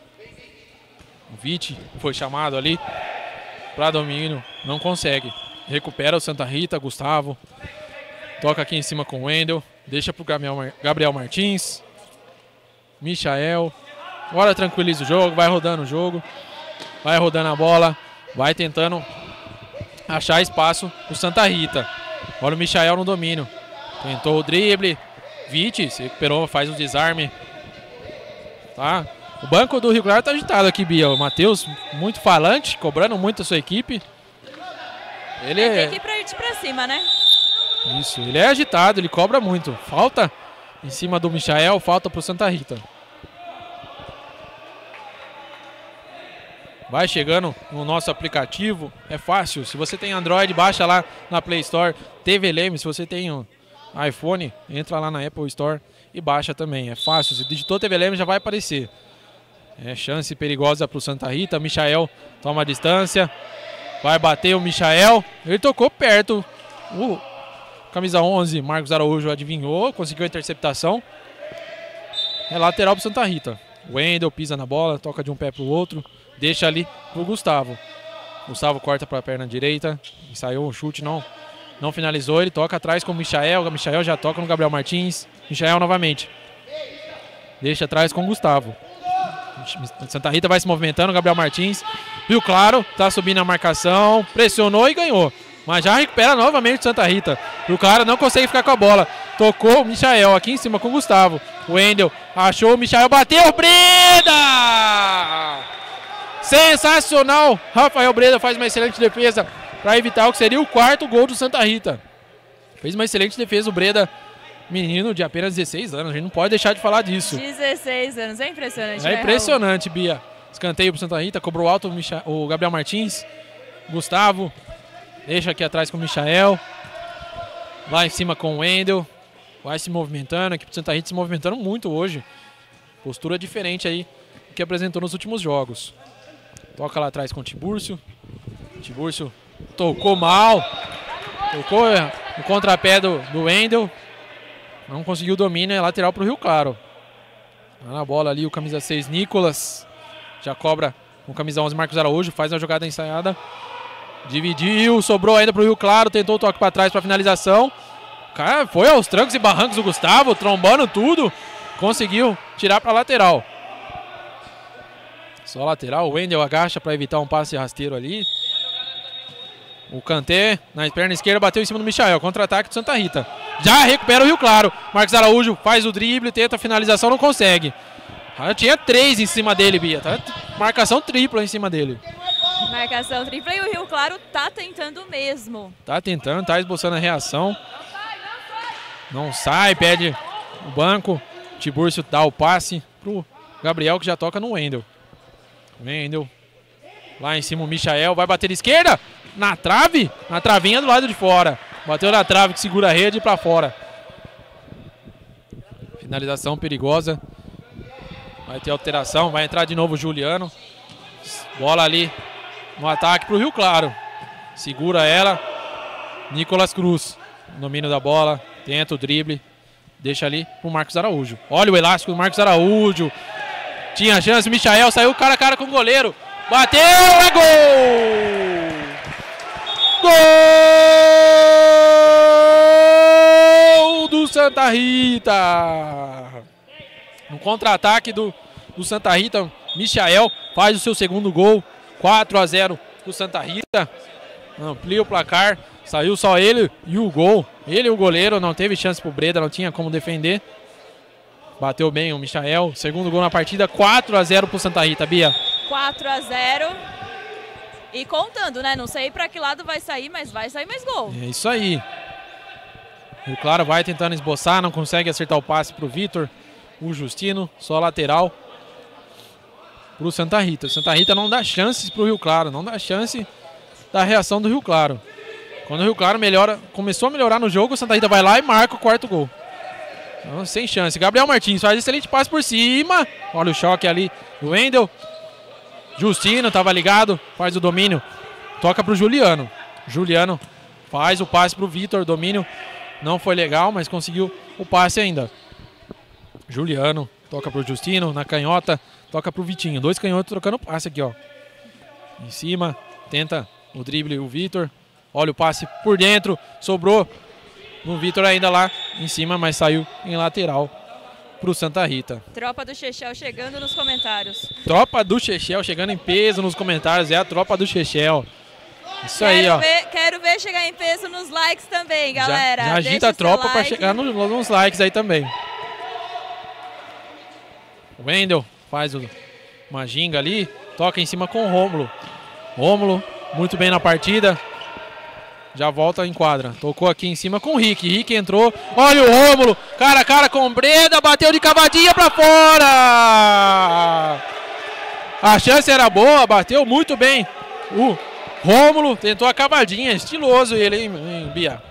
O Vite foi chamado ali para domínio, não consegue. Recupera o Santa Rita, Gustavo. Toca aqui em cima com o Wendel. Deixa pro Gabriel Martins. Michael. Agora tranquiliza o jogo, vai rodando o jogo. Vai rodando a bola. Vai tentando achar espaço o Santa Rita. Olha o Michael no domínio. Tentou o drible. Vite se recuperou, faz o desarme. Tá? O banco do Rio Claro tá agitado aqui, Bia. O Matheus, muito falante, cobrando muito a sua equipe. Ele é, é... tem que ir pra, ir pra cima, né? Isso, ele é agitado, ele cobra muito. Falta em cima do Michael, falta pro Santa Rita. Vai chegando no nosso aplicativo, é fácil. Se você tem Android, baixa lá na Play Store. T V L M, se você tem um iPhone, entra lá na Apple Store e baixa também. É fácil, se digitou T V L M já vai aparecer. É chance perigosa pro Santa Rita. Michael toma a distância. Vai bater o Michael. Ele tocou perto O camisa onze, Marcos Araújo, adivinhou, conseguiu a interceptação. É lateral pro Santa Rita. O Wendel pisa na bola, toca de um pé pro outro, deixa ali pro Gustavo. Gustavo corta para a perna direita, ensaiou um chute, não, não finalizou, ele toca atrás com o Michael, o Michael já toca no Gabriel Martins, Michael novamente. Deixa atrás com o Gustavo. Santa Rita vai se movimentando, Gabriel Martins, viu claro, tá subindo a marcação, pressionou e ganhou. Mas já recupera novamente o Santa Rita. O cara não consegue ficar com a bola. Tocou o Michael aqui em cima com o Gustavo. O Wendel achou o Michael, bateu, Breda! Sensacional! Rafael Breda faz uma excelente defesa para evitar o que seria o quarto gol do Santa Rita. Fez uma excelente defesa o Breda, menino de apenas dezesseis anos. A gente não pode deixar de falar disso. dezesseis anos, é impressionante. É né, impressionante, Raul? Bia. Escanteio pro Santa Rita, cobrou alto o, Micha... o Gabriel Martins. Gustavo. Deixa aqui atrás com o Michael. Lá em cima com o Wendel. Vai se movimentando. A equipe do Santa Rita se movimentando muito hoje. Postura diferente aí do que apresentou nos últimos jogos. Toca lá atrás com o Tibúrcio. Tibúrcio tocou mal. Tocou no contrapé do, do Wendel. Não conseguiu o domínio. É lateral para o Rio Claro. Tá na bola ali o camisa seis, Nicolas. Já cobra com o camisa onze, Marcos Araújo. Faz uma jogada ensaiada. Dividiu, sobrou ainda pro Rio Claro, tentou o toque para trás para finalização. O cara foi aos trancos e barrancos do Gustavo, trombando tudo. Conseguiu tirar para lateral. Só lateral, o Wendel agacha para evitar um passe rasteiro ali. O Kanté, na perna esquerda, bateu em cima do Michael. Contra-ataque do Santa Rita. Já recupera o Rio Claro. Marcos Araújo faz o drible, tenta a finalização, não consegue. Ah, tinha três em cima dele, Bia. Tá? Marcação tripla em cima dele. Marcação tripla e o Rio Claro tá tentando mesmo. Tá tentando, tá esboçando a reação. Não sai, pede o banco. Tibúrcio dá o passe pro Gabriel, que já toca no Wendel. Wendel. Lá em cima o Michael, vai bater esquerda. Na trave, na travinha do lado de fora. Bateu na trave que segura a rede pra fora. Finalização perigosa. Vai ter alteração, vai entrar de novo o Juliano. Bola ali no ataque pro Rio Claro. Segura ela. Nicolas Cruz. Domínio da bola. Tenta o drible. Deixa ali pro Marcos Araújo. Olha o elástico do Marcos Araújo. Tinha chance, Michael saiu cara a cara com o goleiro. Bateu, é gol! Gol do Santa Rita! No contra-ataque do, do Santa Rita, Michael faz o seu segundo gol. quatro a zero do Santa Rita. Amplia o placar. Saiu só ele e o gol. Ele e o goleiro, não teve chance pro Breda, não tinha como defender. Bateu bem o Michael. Segundo gol na partida, quatro a zero pro Santa Rita, Bia. quatro a zero. E contando, né? Não sei pra que lado vai sair, mas vai sair mais gol. É isso aí. O Claro vai tentando esboçar, não consegue acertar o passe pro Vitor. O Justino, só lateral pro Santa Rita. O Santa Rita não dá chances pro Rio Claro, não dá chance da reação do Rio Claro. Quando o Rio Claro melhora, começou a melhorar no jogo, o Santa Rita vai lá e marca o quarto gol. Então, sem chance. Gabriel Martins faz excelente passe por cima. Olha o choque ali do Wendel. Justino estava ligado, faz o domínio. Toca pro Juliano. Juliano faz o passe pro Vitor. Domínio não foi legal, mas conseguiu o passe ainda. Juliano toca pro Justino na canhota. Toca pro Vitinho. Dois canhotos trocando passe aqui, ó. Em cima. Tenta o drible o Vitor. Olha o passe por dentro. Sobrou no Vitor ainda lá em cima, mas saiu em lateral pro Santa Rita. Tropa do Chechel chegando nos comentários. Tropa do Chechel chegando em peso nos comentários. É a tropa do Chechel. Isso quero aí, ó. Ver, quero ver chegar em peso nos likes também, galera. Já, já agita a tropa like. Para chegar nos, nos likes aí também. O Wendel faz o, uma ginga ali. Toca em cima com o Rômulo. Rômulo, muito bem na partida. Já volta em quadra. Tocou aqui em cima com o Rick. Rick entrou. Olha o Rômulo. Cara a cara com o Breda. Bateu de cavadinha pra fora. A chance era boa. Bateu muito bem. O Rômulo tentou a cavadinha. Estiloso ele, hein, hein, Bia?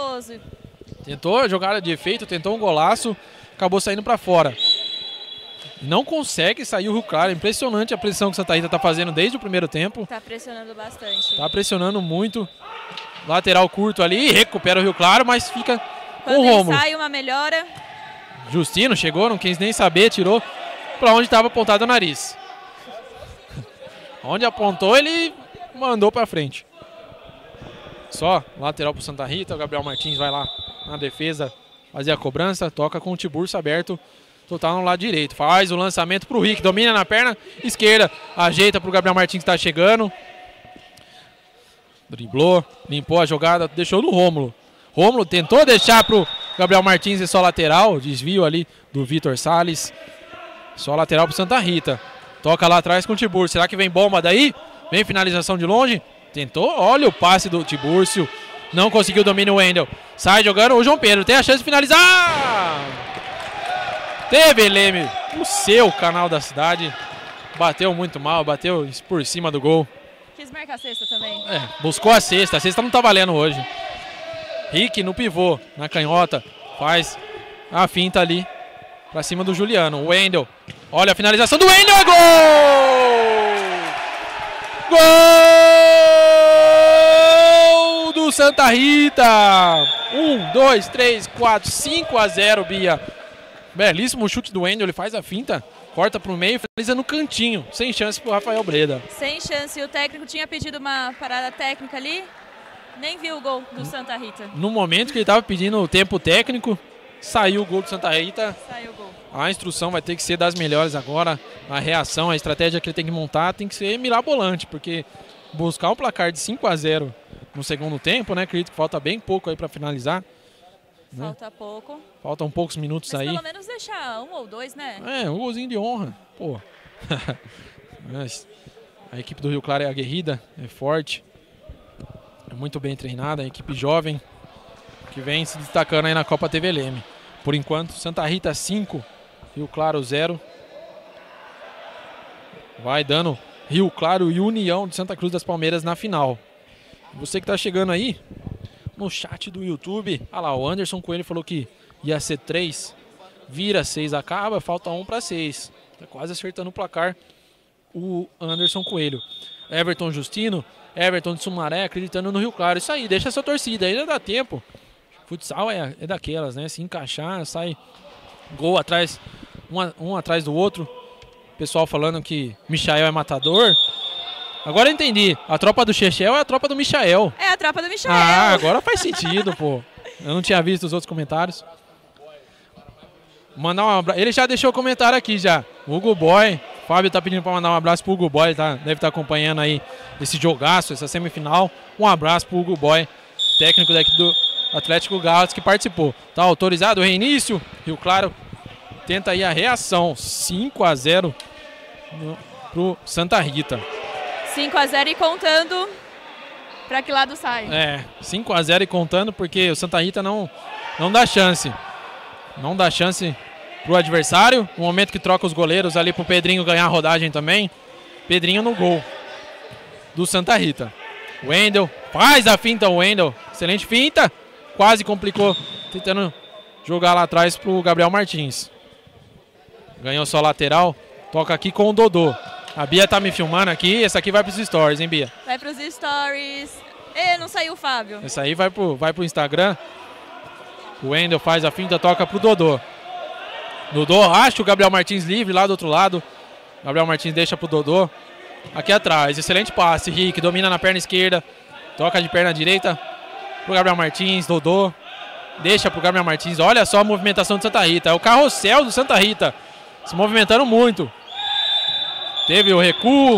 Estiloso. Tentou a jogada de efeito. Tentou um golaço. Acabou saindo pra fora. Não consegue sair o Rio Claro. Impressionante a pressão que o Santa Rita está fazendo desde o primeiro tempo. Tá pressionando bastante. Está pressionando muito. Lateral curto ali, recupera o Rio Claro, mas fica Quando com o Rômulo. sai uma melhora. Justino chegou, não quis nem saber, tirou para onde estava apontado o nariz. Onde apontou, ele mandou para frente. Só lateral para o Santa Rita, o Gabriel Martins vai lá na defesa fazer a cobrança, toca com o Tiburcio aberto, total no lado direito. Faz o lançamento para o Rick, domina na perna esquerda, ajeita para o Gabriel Martins que está chegando. Driblou, limpou a jogada, deixou no Rômulo. Rômulo tentou deixar para o Gabriel Martins e só lateral, desvio ali do Vitor Salles. Só lateral para o Santa Rita. Toca lá atrás com o Tiburcio. Será que vem bomba daí? Vem finalização de longe. Tentou, olha o passe do Tiburcio. Não conseguiu o domínio o Wendel. Sai jogando o João Pedro. Tem a chance de finalizar. T V L M, o seu canal da cidade. Bateu muito mal, bateu por cima do gol. Quis marcar a cesta também. É, buscou a cesta. A cesta não tá valendo hoje. Rick no pivô, na canhota. Faz a finta ali pra cima do Juliano. O Wendel. Olha a finalização do Wendel. É gol! Gol do Santa Rita. Um, dois, três, quatro, cinco a zero, Bia. Belíssimo chute do Wendel. Ele faz a finta. Corta pro meio, finaliza no cantinho. Sem chance pro Rafael Breda. Sem chance. O técnico tinha pedido uma parada técnica ali. Nem viu o gol do Santa Rita. No momento que ele estava pedindo o tempo técnico, saiu o gol do Santa Rita. Saiu o gol. A instrução vai ter que ser das melhores agora. A reação, a estratégia que ele tem que montar tem que ser mirabolante, porque buscar um placar de cinco a zero no segundo tempo, né? Acredito que falta bem pouco aí para finalizar. Falta né? pouco. Faltam poucos minutos Mas aí. Pelo menos deixar um ou dois, né? É, um golzinho de honra. Pô. A equipe do Rio Claro é aguerrida, é forte. É muito bem treinada, a equipe jovem que vem se destacando aí na Copa T V L M. Por enquanto, Santa Rita cinco, Rio Claro zero. Vai dando Rio Claro e União de Santa Cruz das Palmeiras na final. Você que está chegando aí no chat do YouTube, olha lá, o Anderson Coelho falou que ia ser três, vira seis, acaba, falta um para seis. Tá quase acertando o placar o Anderson Coelho. Everton Justino, Everton de Sumaré acreditando no Rio Claro. Isso aí, deixa a sua torcida, ainda dá tempo. Futsal é, é daquelas, né? Se encaixar, sai gol atrás, um, um atrás do outro. Pessoal falando que Michael é matador. Agora eu entendi. A tropa do Chechel é a tropa do Michael. É a tropa do Michael. Ah, agora faz sentido, pô. Eu não tinha visto os outros comentários. Mandar um abraço. Ele já deixou o comentário aqui já. Hugo Boy. Fábio tá pedindo para mandar um abraço pro Hugo Boy. Tá? Deve estar tá acompanhando aí esse jogaço, essa semifinal. Um abraço pro Hugo Boy, técnico daqui do Atlético Gauss, que participou. Tá autorizado o reinício. Rio Claro tenta aí a reação. cinco a zero no, pro Santa Rita. cinco a zero e contando para que lado sai. É, cinco a zero e contando, porque o Santa Rita não, não dá chance. Não dá chance pro adversário. No momento que troca os goleiros ali pro Pedrinho ganhar a rodagem também. Pedrinho no gol do Santa Rita. Wendel faz a finta, o Wendel. Excelente finta. Quase complicou, tentando jogar lá atrás pro Gabriel Martins. Ganhou só lateral. Toca aqui com o Dodô. A Bia tá me filmando aqui. Essa aqui vai pros stories, hein, Bia? Vai pros stories. E não saiu o Fábio. Essa aí vai pro, vai pro Instagram. O Wendel faz a finta, toca pro Dodô. Dodô acha o Gabriel Martins livre lá do outro lado. Gabriel Martins deixa pro Dodô. Aqui atrás, excelente passe. Rick domina na perna esquerda. Toca de perna direita pro Gabriel Martins. Dodô deixa pro Gabriel Martins. Olha só a movimentação do Santa Rita. É o carrossel do Santa Rita. Se movimentando muito. Teve o recuo.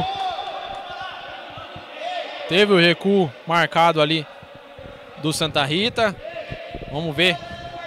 Teve o recuo marcado ali do Santa Rita. Vamos ver.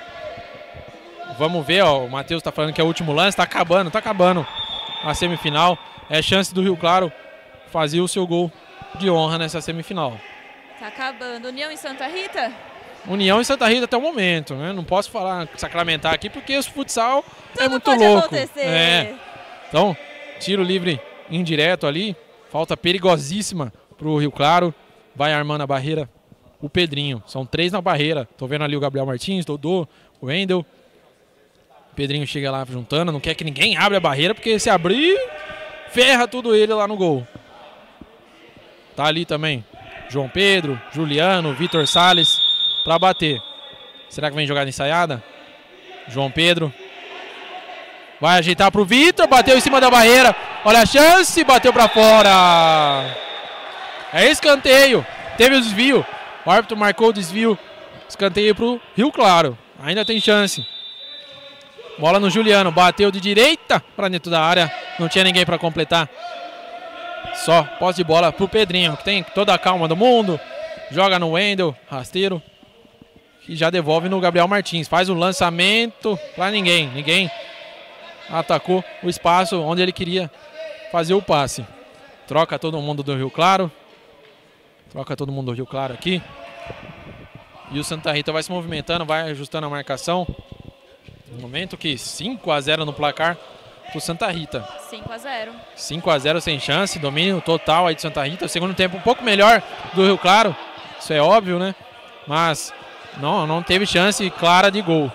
Vamos ver, ó. O Matheus tá falando que é o último lance. Tá acabando, tá acabando a semifinal. É chance do Rio Claro fazer o seu gol de honra nessa semifinal. Tá acabando. União e Santa Rita? União e Santa Rita até o momento, né? Não posso falar, sacramentar aqui, porque o futsal Tudo é muito pode louco. Acontecer. É. Então, tiro livre indireto ali. Falta perigosíssima pro Rio Claro. Vai armando a barreira o Pedrinho. São três na barreira. Tô vendo ali o Gabriel Martins, Dodô, o Wendel. O Pedrinho chega lá juntando, não quer que ninguém abra a barreira, porque se abrir, ferra tudo ele lá no gol. Tá ali também João Pedro, Juliano, Vitor Salles para bater. Será que vem jogada ensaiada? João Pedro. Vai ajeitar pro Vitor, bateu em cima da barreira. Olha a chance, bateu para fora. É escanteio. Teve o desvio. O árbitro marcou o desvio. Escanteio pro Rio Claro. Ainda tem chance. Bola no Juliano. Bateu de direita para dentro da área. Não tinha ninguém para completar. Só posse de bola pro Pedrinho, que tem toda a calma do mundo. Joga no Wendel, rasteiro. E já devolve no Gabriel Martins. Faz o lançamento para ninguém. Ninguém atacou o espaço onde ele queria fazer o passe. Troca todo mundo do Rio Claro. Troca todo mundo do Rio Claro aqui. E o Santa Rita vai se movimentando, vai ajustando a marcação. No momento que cinco a zero no placar pro Santa Rita. cinco a zero. cinco a zero sem chance, domínio total aí de Santa Rita. O segundo tempo um pouco melhor do Rio Claro. Isso é óbvio, né? Mas não, não teve chance clara de gol.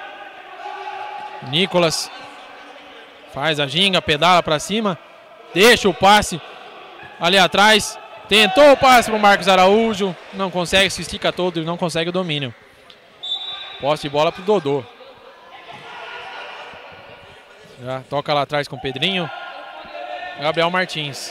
Nicolas faz a ginga, pedala para cima. Deixa o passe ali atrás. Tentou o passe para o Marcos Araújo. Não consegue, se estica todo e não consegue o domínio. Posse de bola para o Dodô. Já toca lá atrás com o Pedrinho. Gabriel Martins.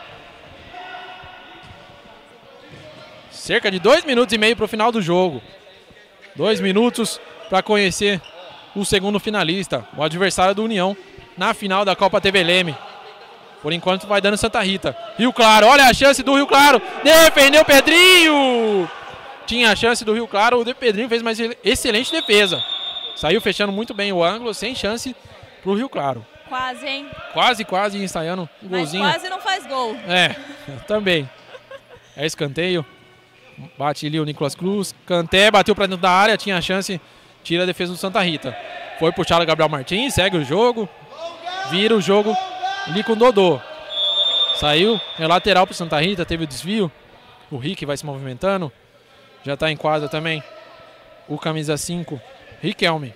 Cerca de dois minutos e meio para o final do jogo. Dois minutos para conhecer o segundo finalista, o adversário do União, na final da Copa T V Leme. Por enquanto vai dando Santa Rita. Rio Claro, olha a chance do Rio Claro. Defendeu o Pedrinho. Tinha a chance do Rio Claro, o Pedrinho fez uma excelente defesa. Saiu fechando muito bem o ângulo, sem chance pro Rio Claro. Quase, hein? Quase, quase ensaiando um Mas golzinho. quase não faz gol. É, também. É escanteio. Bate ali o Nicolas Cruz. Canté, bateu pra dentro da área, tinha a chance. Tira a defesa do Santa Rita. Foi puxado o Gabriel Martins, segue o jogo. Vira o jogo ali com o Dodô. Saiu, é lateral pro Santa Rita, teve o desvio. O Rick vai se movimentando. Já tá em quadra também o camisa cinco, Riquelme.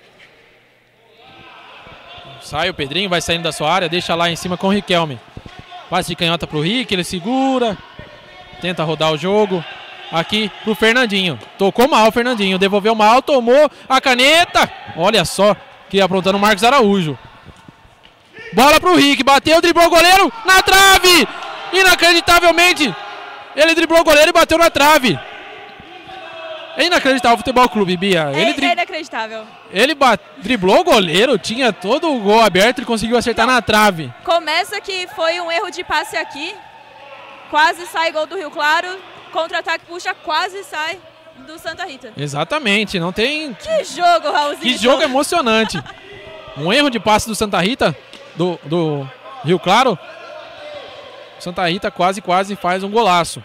Sai o Pedrinho, vai saindo da sua área, deixa lá em cima com o Riquelme. Passe de canhota pro Rick, ele segura. Tenta rodar o jogo. Aqui pro Fernandinho. Tocou mal o Fernandinho, devolveu mal, tomou a caneta. Olha só que aprontando o Marcos Araújo. Bola pro Rick, bateu, driblou o goleiro na trave. Inacreditavelmente, ele driblou o goleiro e bateu na trave. É inacreditável o Futebol Clube, Bia. É, Ele dri... é inacreditável. Ele bat... driblou o goleiro, tinha todo o gol aberto e conseguiu acertar na trave. Começa que foi um erro de passe aqui. Quase sai gol do Rio Claro. Contra-ataque puxa, quase sai do Santa Rita. Exatamente, não tem... Que jogo, Raulzito. Que jogo emocionante. Um erro de passe do Santa Rita, do, do Rio Claro. Santa Rita quase, quase faz um golaço.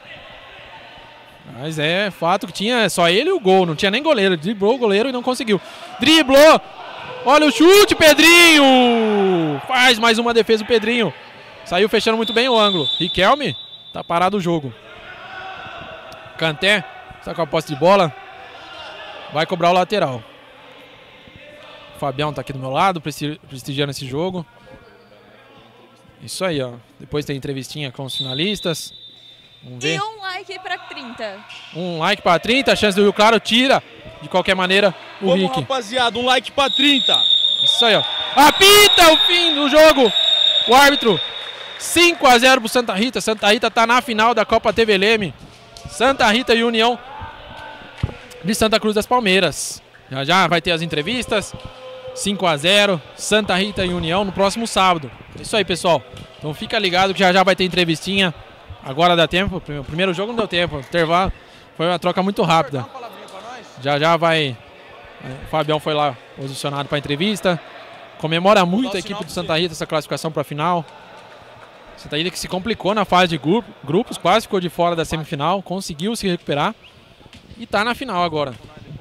Mas é fato que tinha só ele e o gol, não tinha nem goleiro. Driblou o goleiro e não conseguiu. Driblou! Olha o chute, Pedrinho! Faz mais uma defesa o Pedrinho. Saiu fechando muito bem o ângulo. Riquelme, tá parado o jogo. Canté, está com a posse de bola. Vai cobrar o lateral. O Fabião tá aqui do meu lado, prestigiando esse jogo. Isso aí, ó. Depois tem entrevistinha com os finalistas. Vamos ver. E um like para trinta. Um like para trinta, a chance do Rio Claro, tira. De qualquer maneira, o Vamos, Rick. rapaziada, um like para trinta. Isso aí, ó. Apita o fim do jogo. O árbitro. cinco a zero pro Santa Rita. Santa Rita tá na final da Copa T V Leme. Santa Rita e União de Santa Cruz das Palmeiras. Já já vai ter as entrevistas. cinco a zero, Santa Rita e União no próximo sábado. Isso aí, pessoal. Então fica ligado que já já vai ter entrevistinha. Agora dá tempo. O primeiro jogo não deu tempo. O intervalo foi uma troca muito rápida. Já já vai... O Fabião foi lá posicionado para a entrevista. Comemora muito a equipe do Santa Rita essa classificação para a final. Santa Rita que se complicou na fase de grupo, grupos, quase ficou de fora da semifinal, conseguiu se recuperar e está na final agora.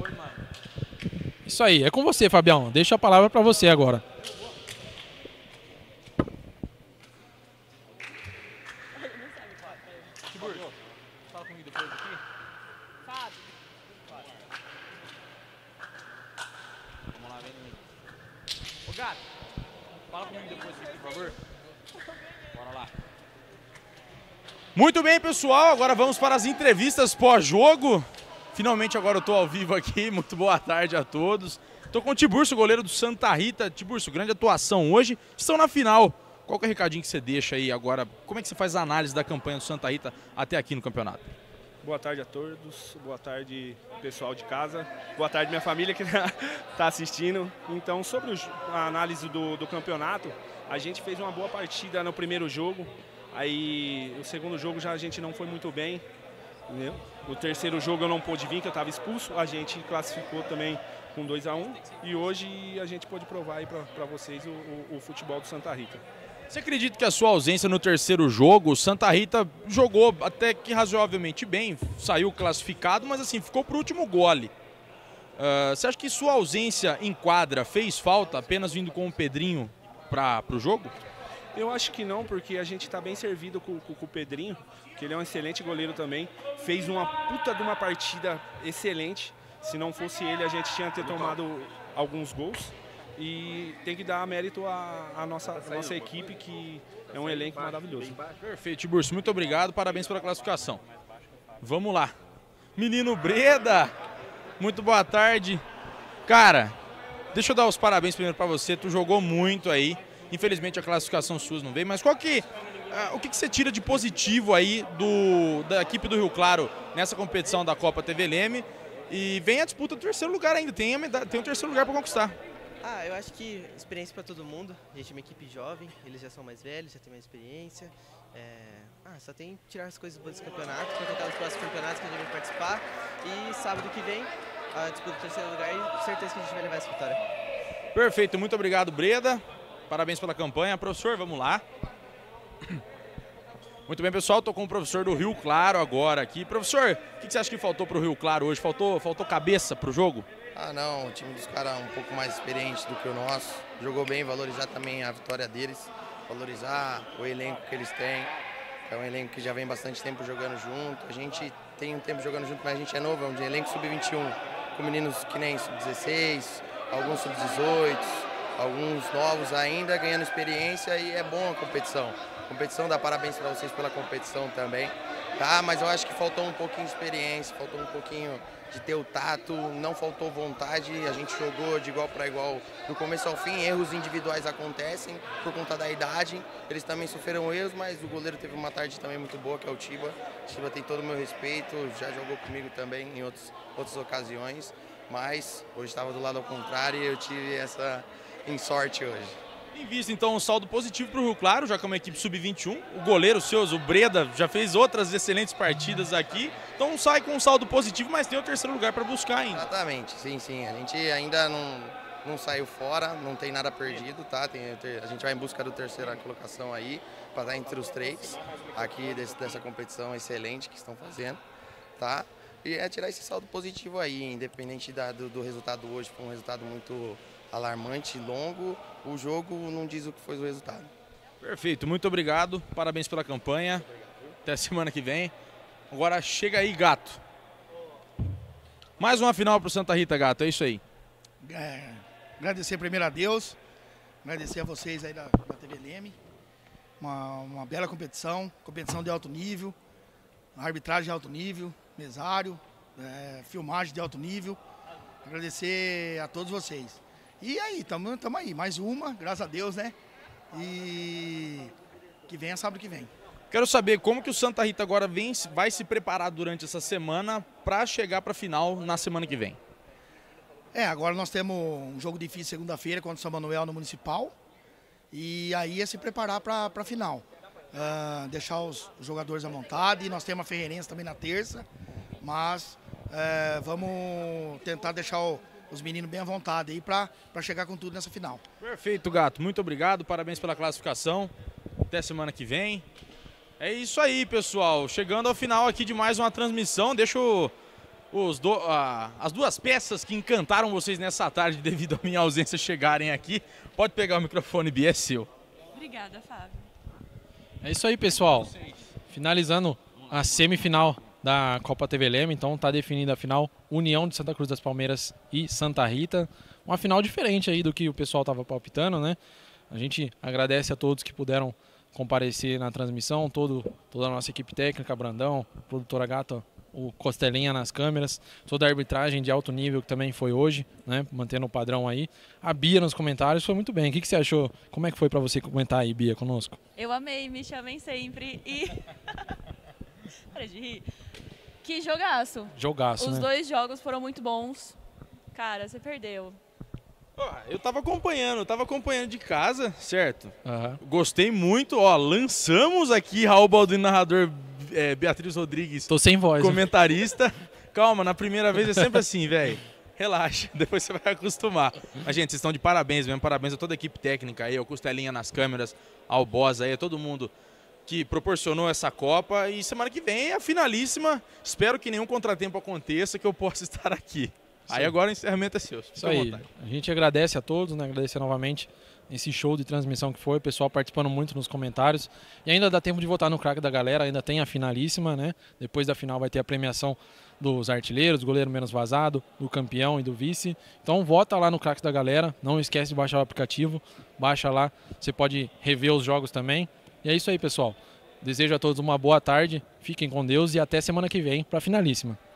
Isso aí, é com você, Fabião. Deixa a palavra para você agora. Ô, Gato, fala comigo depois aqui, por favor. Bora lá. Muito bem, pessoal, agora vamos para as entrevistas pós-jogo. Finalmente agora eu estou ao vivo aqui, muito boa tarde a todos. Estou com o Tiburcio, goleiro do Santa Rita. Tiburcio, grande atuação hoje, estão na final. Qual que é o recadinho que você deixa aí agora? Como é que você faz a análise da campanha do Santa Rita até aqui no campeonato? Boa tarde a todos, boa tarde pessoal de casa, boa tarde minha família que está assistindo. Então, sobre a análise do, do campeonato, a gente fez uma boa partida no primeiro jogo. Aí, o segundo jogo já a gente não foi muito bem, entendeu? O terceiro jogo eu não pude vir, que eu estava expulso. A gente classificou também com dois a um. E hoje a gente pôde provar aí para vocês o, o, o futebol do Santa Rita. Você acredita que a sua ausência no terceiro jogo, o Santa Rita jogou até que razoavelmente bem, saiu classificado, mas assim, ficou pro último gole. Uh, você acha que sua ausência em quadra fez falta, apenas vindo com o Pedrinho para o jogo? Eu acho que não, porque a gente está bem servido com, com, com o Pedrinho, que ele é um excelente goleiro também. Fez uma puta de uma partida excelente. Se não fosse ele, a gente tinha ter tomado alguns gols. E tem que dar mérito à, à nossa, à nossa equipe, que é um elenco maravilhoso. Perfeito, Tiburcio. Muito obrigado. Parabéns pela classificação. Vamos lá. Menino Breda, muito boa tarde. Cara, deixa eu dar os parabéns primeiro para você. Tu jogou muito aí. Infelizmente a classificação sua não veio, mas qual que, uh, o que, que você tira de positivo aí do, da equipe do Rio Claro nessa competição da Copa T V L M? E vem a disputa do terceiro lugar ainda, tem, a, tem um terceiro lugar para conquistar. Ah, eu acho que experiência para todo mundo. A gente é uma equipe jovem, eles já são mais velhos, já têm mais experiência. É... Ah, só tem que tirar as coisas boas desse campeonato, tentar os próximos campeonatos que a gente vai participar. E sábado que vem, a disputa do terceiro lugar e com certeza que a gente vai levar essa vitória. Perfeito, muito obrigado, Breda. Parabéns pela campanha. Professor, vamos lá. Muito bem, pessoal, estou com o professor do Rio Claro agora aqui. Professor, o que você acha que faltou para o Rio Claro hoje? Faltou, faltou cabeça para o jogo? Ah, não, o time dos caras é um pouco mais experiente do que o nosso. Jogou bem, valorizar também a vitória deles, valorizar o elenco que eles têm. É um elenco que já vem bastante tempo jogando junto. A gente tem um tempo jogando junto, mas a gente é novo, é um elenco sub vinte e um, com meninos que nem sub dezesseis, alguns sub dezoito. Alguns novos ainda, ganhando experiência, e é bom a competição. A competição, dá parabéns para vocês pela competição também, tá? Mas eu acho que faltou um pouquinho de experiência, faltou um pouquinho de ter o tato, não faltou vontade, a gente jogou de igual para igual do começo ao fim, erros individuais acontecem por conta da idade, eles também sofreram erros, mas o goleiro teve uma tarde também muito boa, que é o Tiba. O Tiba tem todo o meu respeito, já jogou comigo também em outros, outras ocasiões, mas hoje estava do lado ao contrário e eu tive essa... em sorte hoje. Em vista então um saldo positivo para o Rio Claro, já que é uma equipe sub vinte e um, o goleiro seu, o Breda, já fez outras excelentes partidas aqui, então sai com um saldo positivo, mas tem o terceiro lugar para buscar ainda. Exatamente, sim, sim, a gente ainda não, não saiu fora, não tem nada perdido, tá? Tem, a gente vai em busca do terceira colocação aí, para estar entre os três, aqui desse, dessa competição excelente que estão fazendo, tá? E é tirar esse saldo positivo aí, independente da, do, do resultado hoje, foi um resultado muito alarmante, longo, o jogo não diz o que foi o resultado. Perfeito, muito obrigado, parabéns pela campanha, até semana que vem. Agora chega aí, Gato. Mais uma final para o Santa Rita, Gato, é isso aí. É, agradecer primeiro a Deus, agradecer a vocês aí da, da T V L M, uma, uma bela competição, competição de alto nível, arbitragem de alto nível, mesário, é, filmagem de alto nível, agradecer a todos vocês. E aí, estamos aí, mais uma, graças a Deus, né? E que venha sábado que vem. Quero saber como que o Santa Rita agora vem, vai se preparar durante essa semana para chegar para a final na semana que vem. É, agora nós temos um jogo difícil segunda-feira contra o São Manuel no Municipal. E aí é se preparar para a final. Uh, deixar os jogadores à vontade. E nós temos a Ferreirense também na terça. Mas uh, vamos tentar deixar o os meninos bem à vontade aí para chegar com tudo nessa final. Perfeito, Gato. Muito obrigado. Parabéns pela classificação. Até semana que vem. É isso aí, pessoal. Chegando ao final aqui de mais uma transmissão. Deixo os do, uh, as duas peças que encantaram vocês nessa tarde devido à minha ausência chegarem aqui. Pode pegar o microfone, Bia, é seu. Obrigada, Fábio. É isso aí, pessoal. Finalizando a semifinal da Copa T V L M, então está definida a final União de Santa Cruz das Palmeiras e Santa Rita. uma final diferente aí do que o pessoal estava palpitando, né? A gente agradece a todos que puderam comparecer na transmissão, todo, toda a nossa equipe técnica, Brandão, produtora Gata, o Costelinha nas câmeras, toda a arbitragem de alto nível que também foi hoje, né, mantendo o padrão aí. A Bia nos comentários foi muito bem. O que, que você achou? Como é que foi para você comentar aí, Bia, conosco? Eu amei, me chamem sempre e... Para de rir. Que jogaço. Jogaço, Os né? dois jogos foram muito bons. Cara, você perdeu. Eu tava acompanhando, eu tava acompanhando de casa, certo? Uhum. Gostei muito, ó, lançamos aqui Raul Baldwin, narrador, é, Beatriz Rodrigues. Tô sem voz. Comentarista. Calma, na primeira vez é sempre assim, velho. Relaxa, depois você vai acostumar. Mas, gente, vocês estão de parabéns mesmo, parabéns a toda a equipe técnica aí, ao Costelinha nas câmeras, ao Boss aí, a todo mundo que proporcionou essa Copa. E semana que vem é a finalíssima. Espero que nenhum contratempo aconteça, que eu possa estar aqui. Aí Sim. agora o encerramento é seu. Isso aí. A gente agradece a todos, né? Agradecer novamente esse show de transmissão que foi, o pessoal participando muito nos comentários. E ainda dá tempo de votar no craque da galera, ainda tem a finalíssima, né? Depois da final vai ter a premiação dos artilheiros, do goleiro menos vazado, do campeão e do vice. Então vota lá no craque da galera, não esquece de baixar o aplicativo, baixa lá, você pode rever os jogos também. E é isso aí, pessoal. Desejo a todos uma boa tarde, fiquem com Deus e até semana que vem para a finalíssima.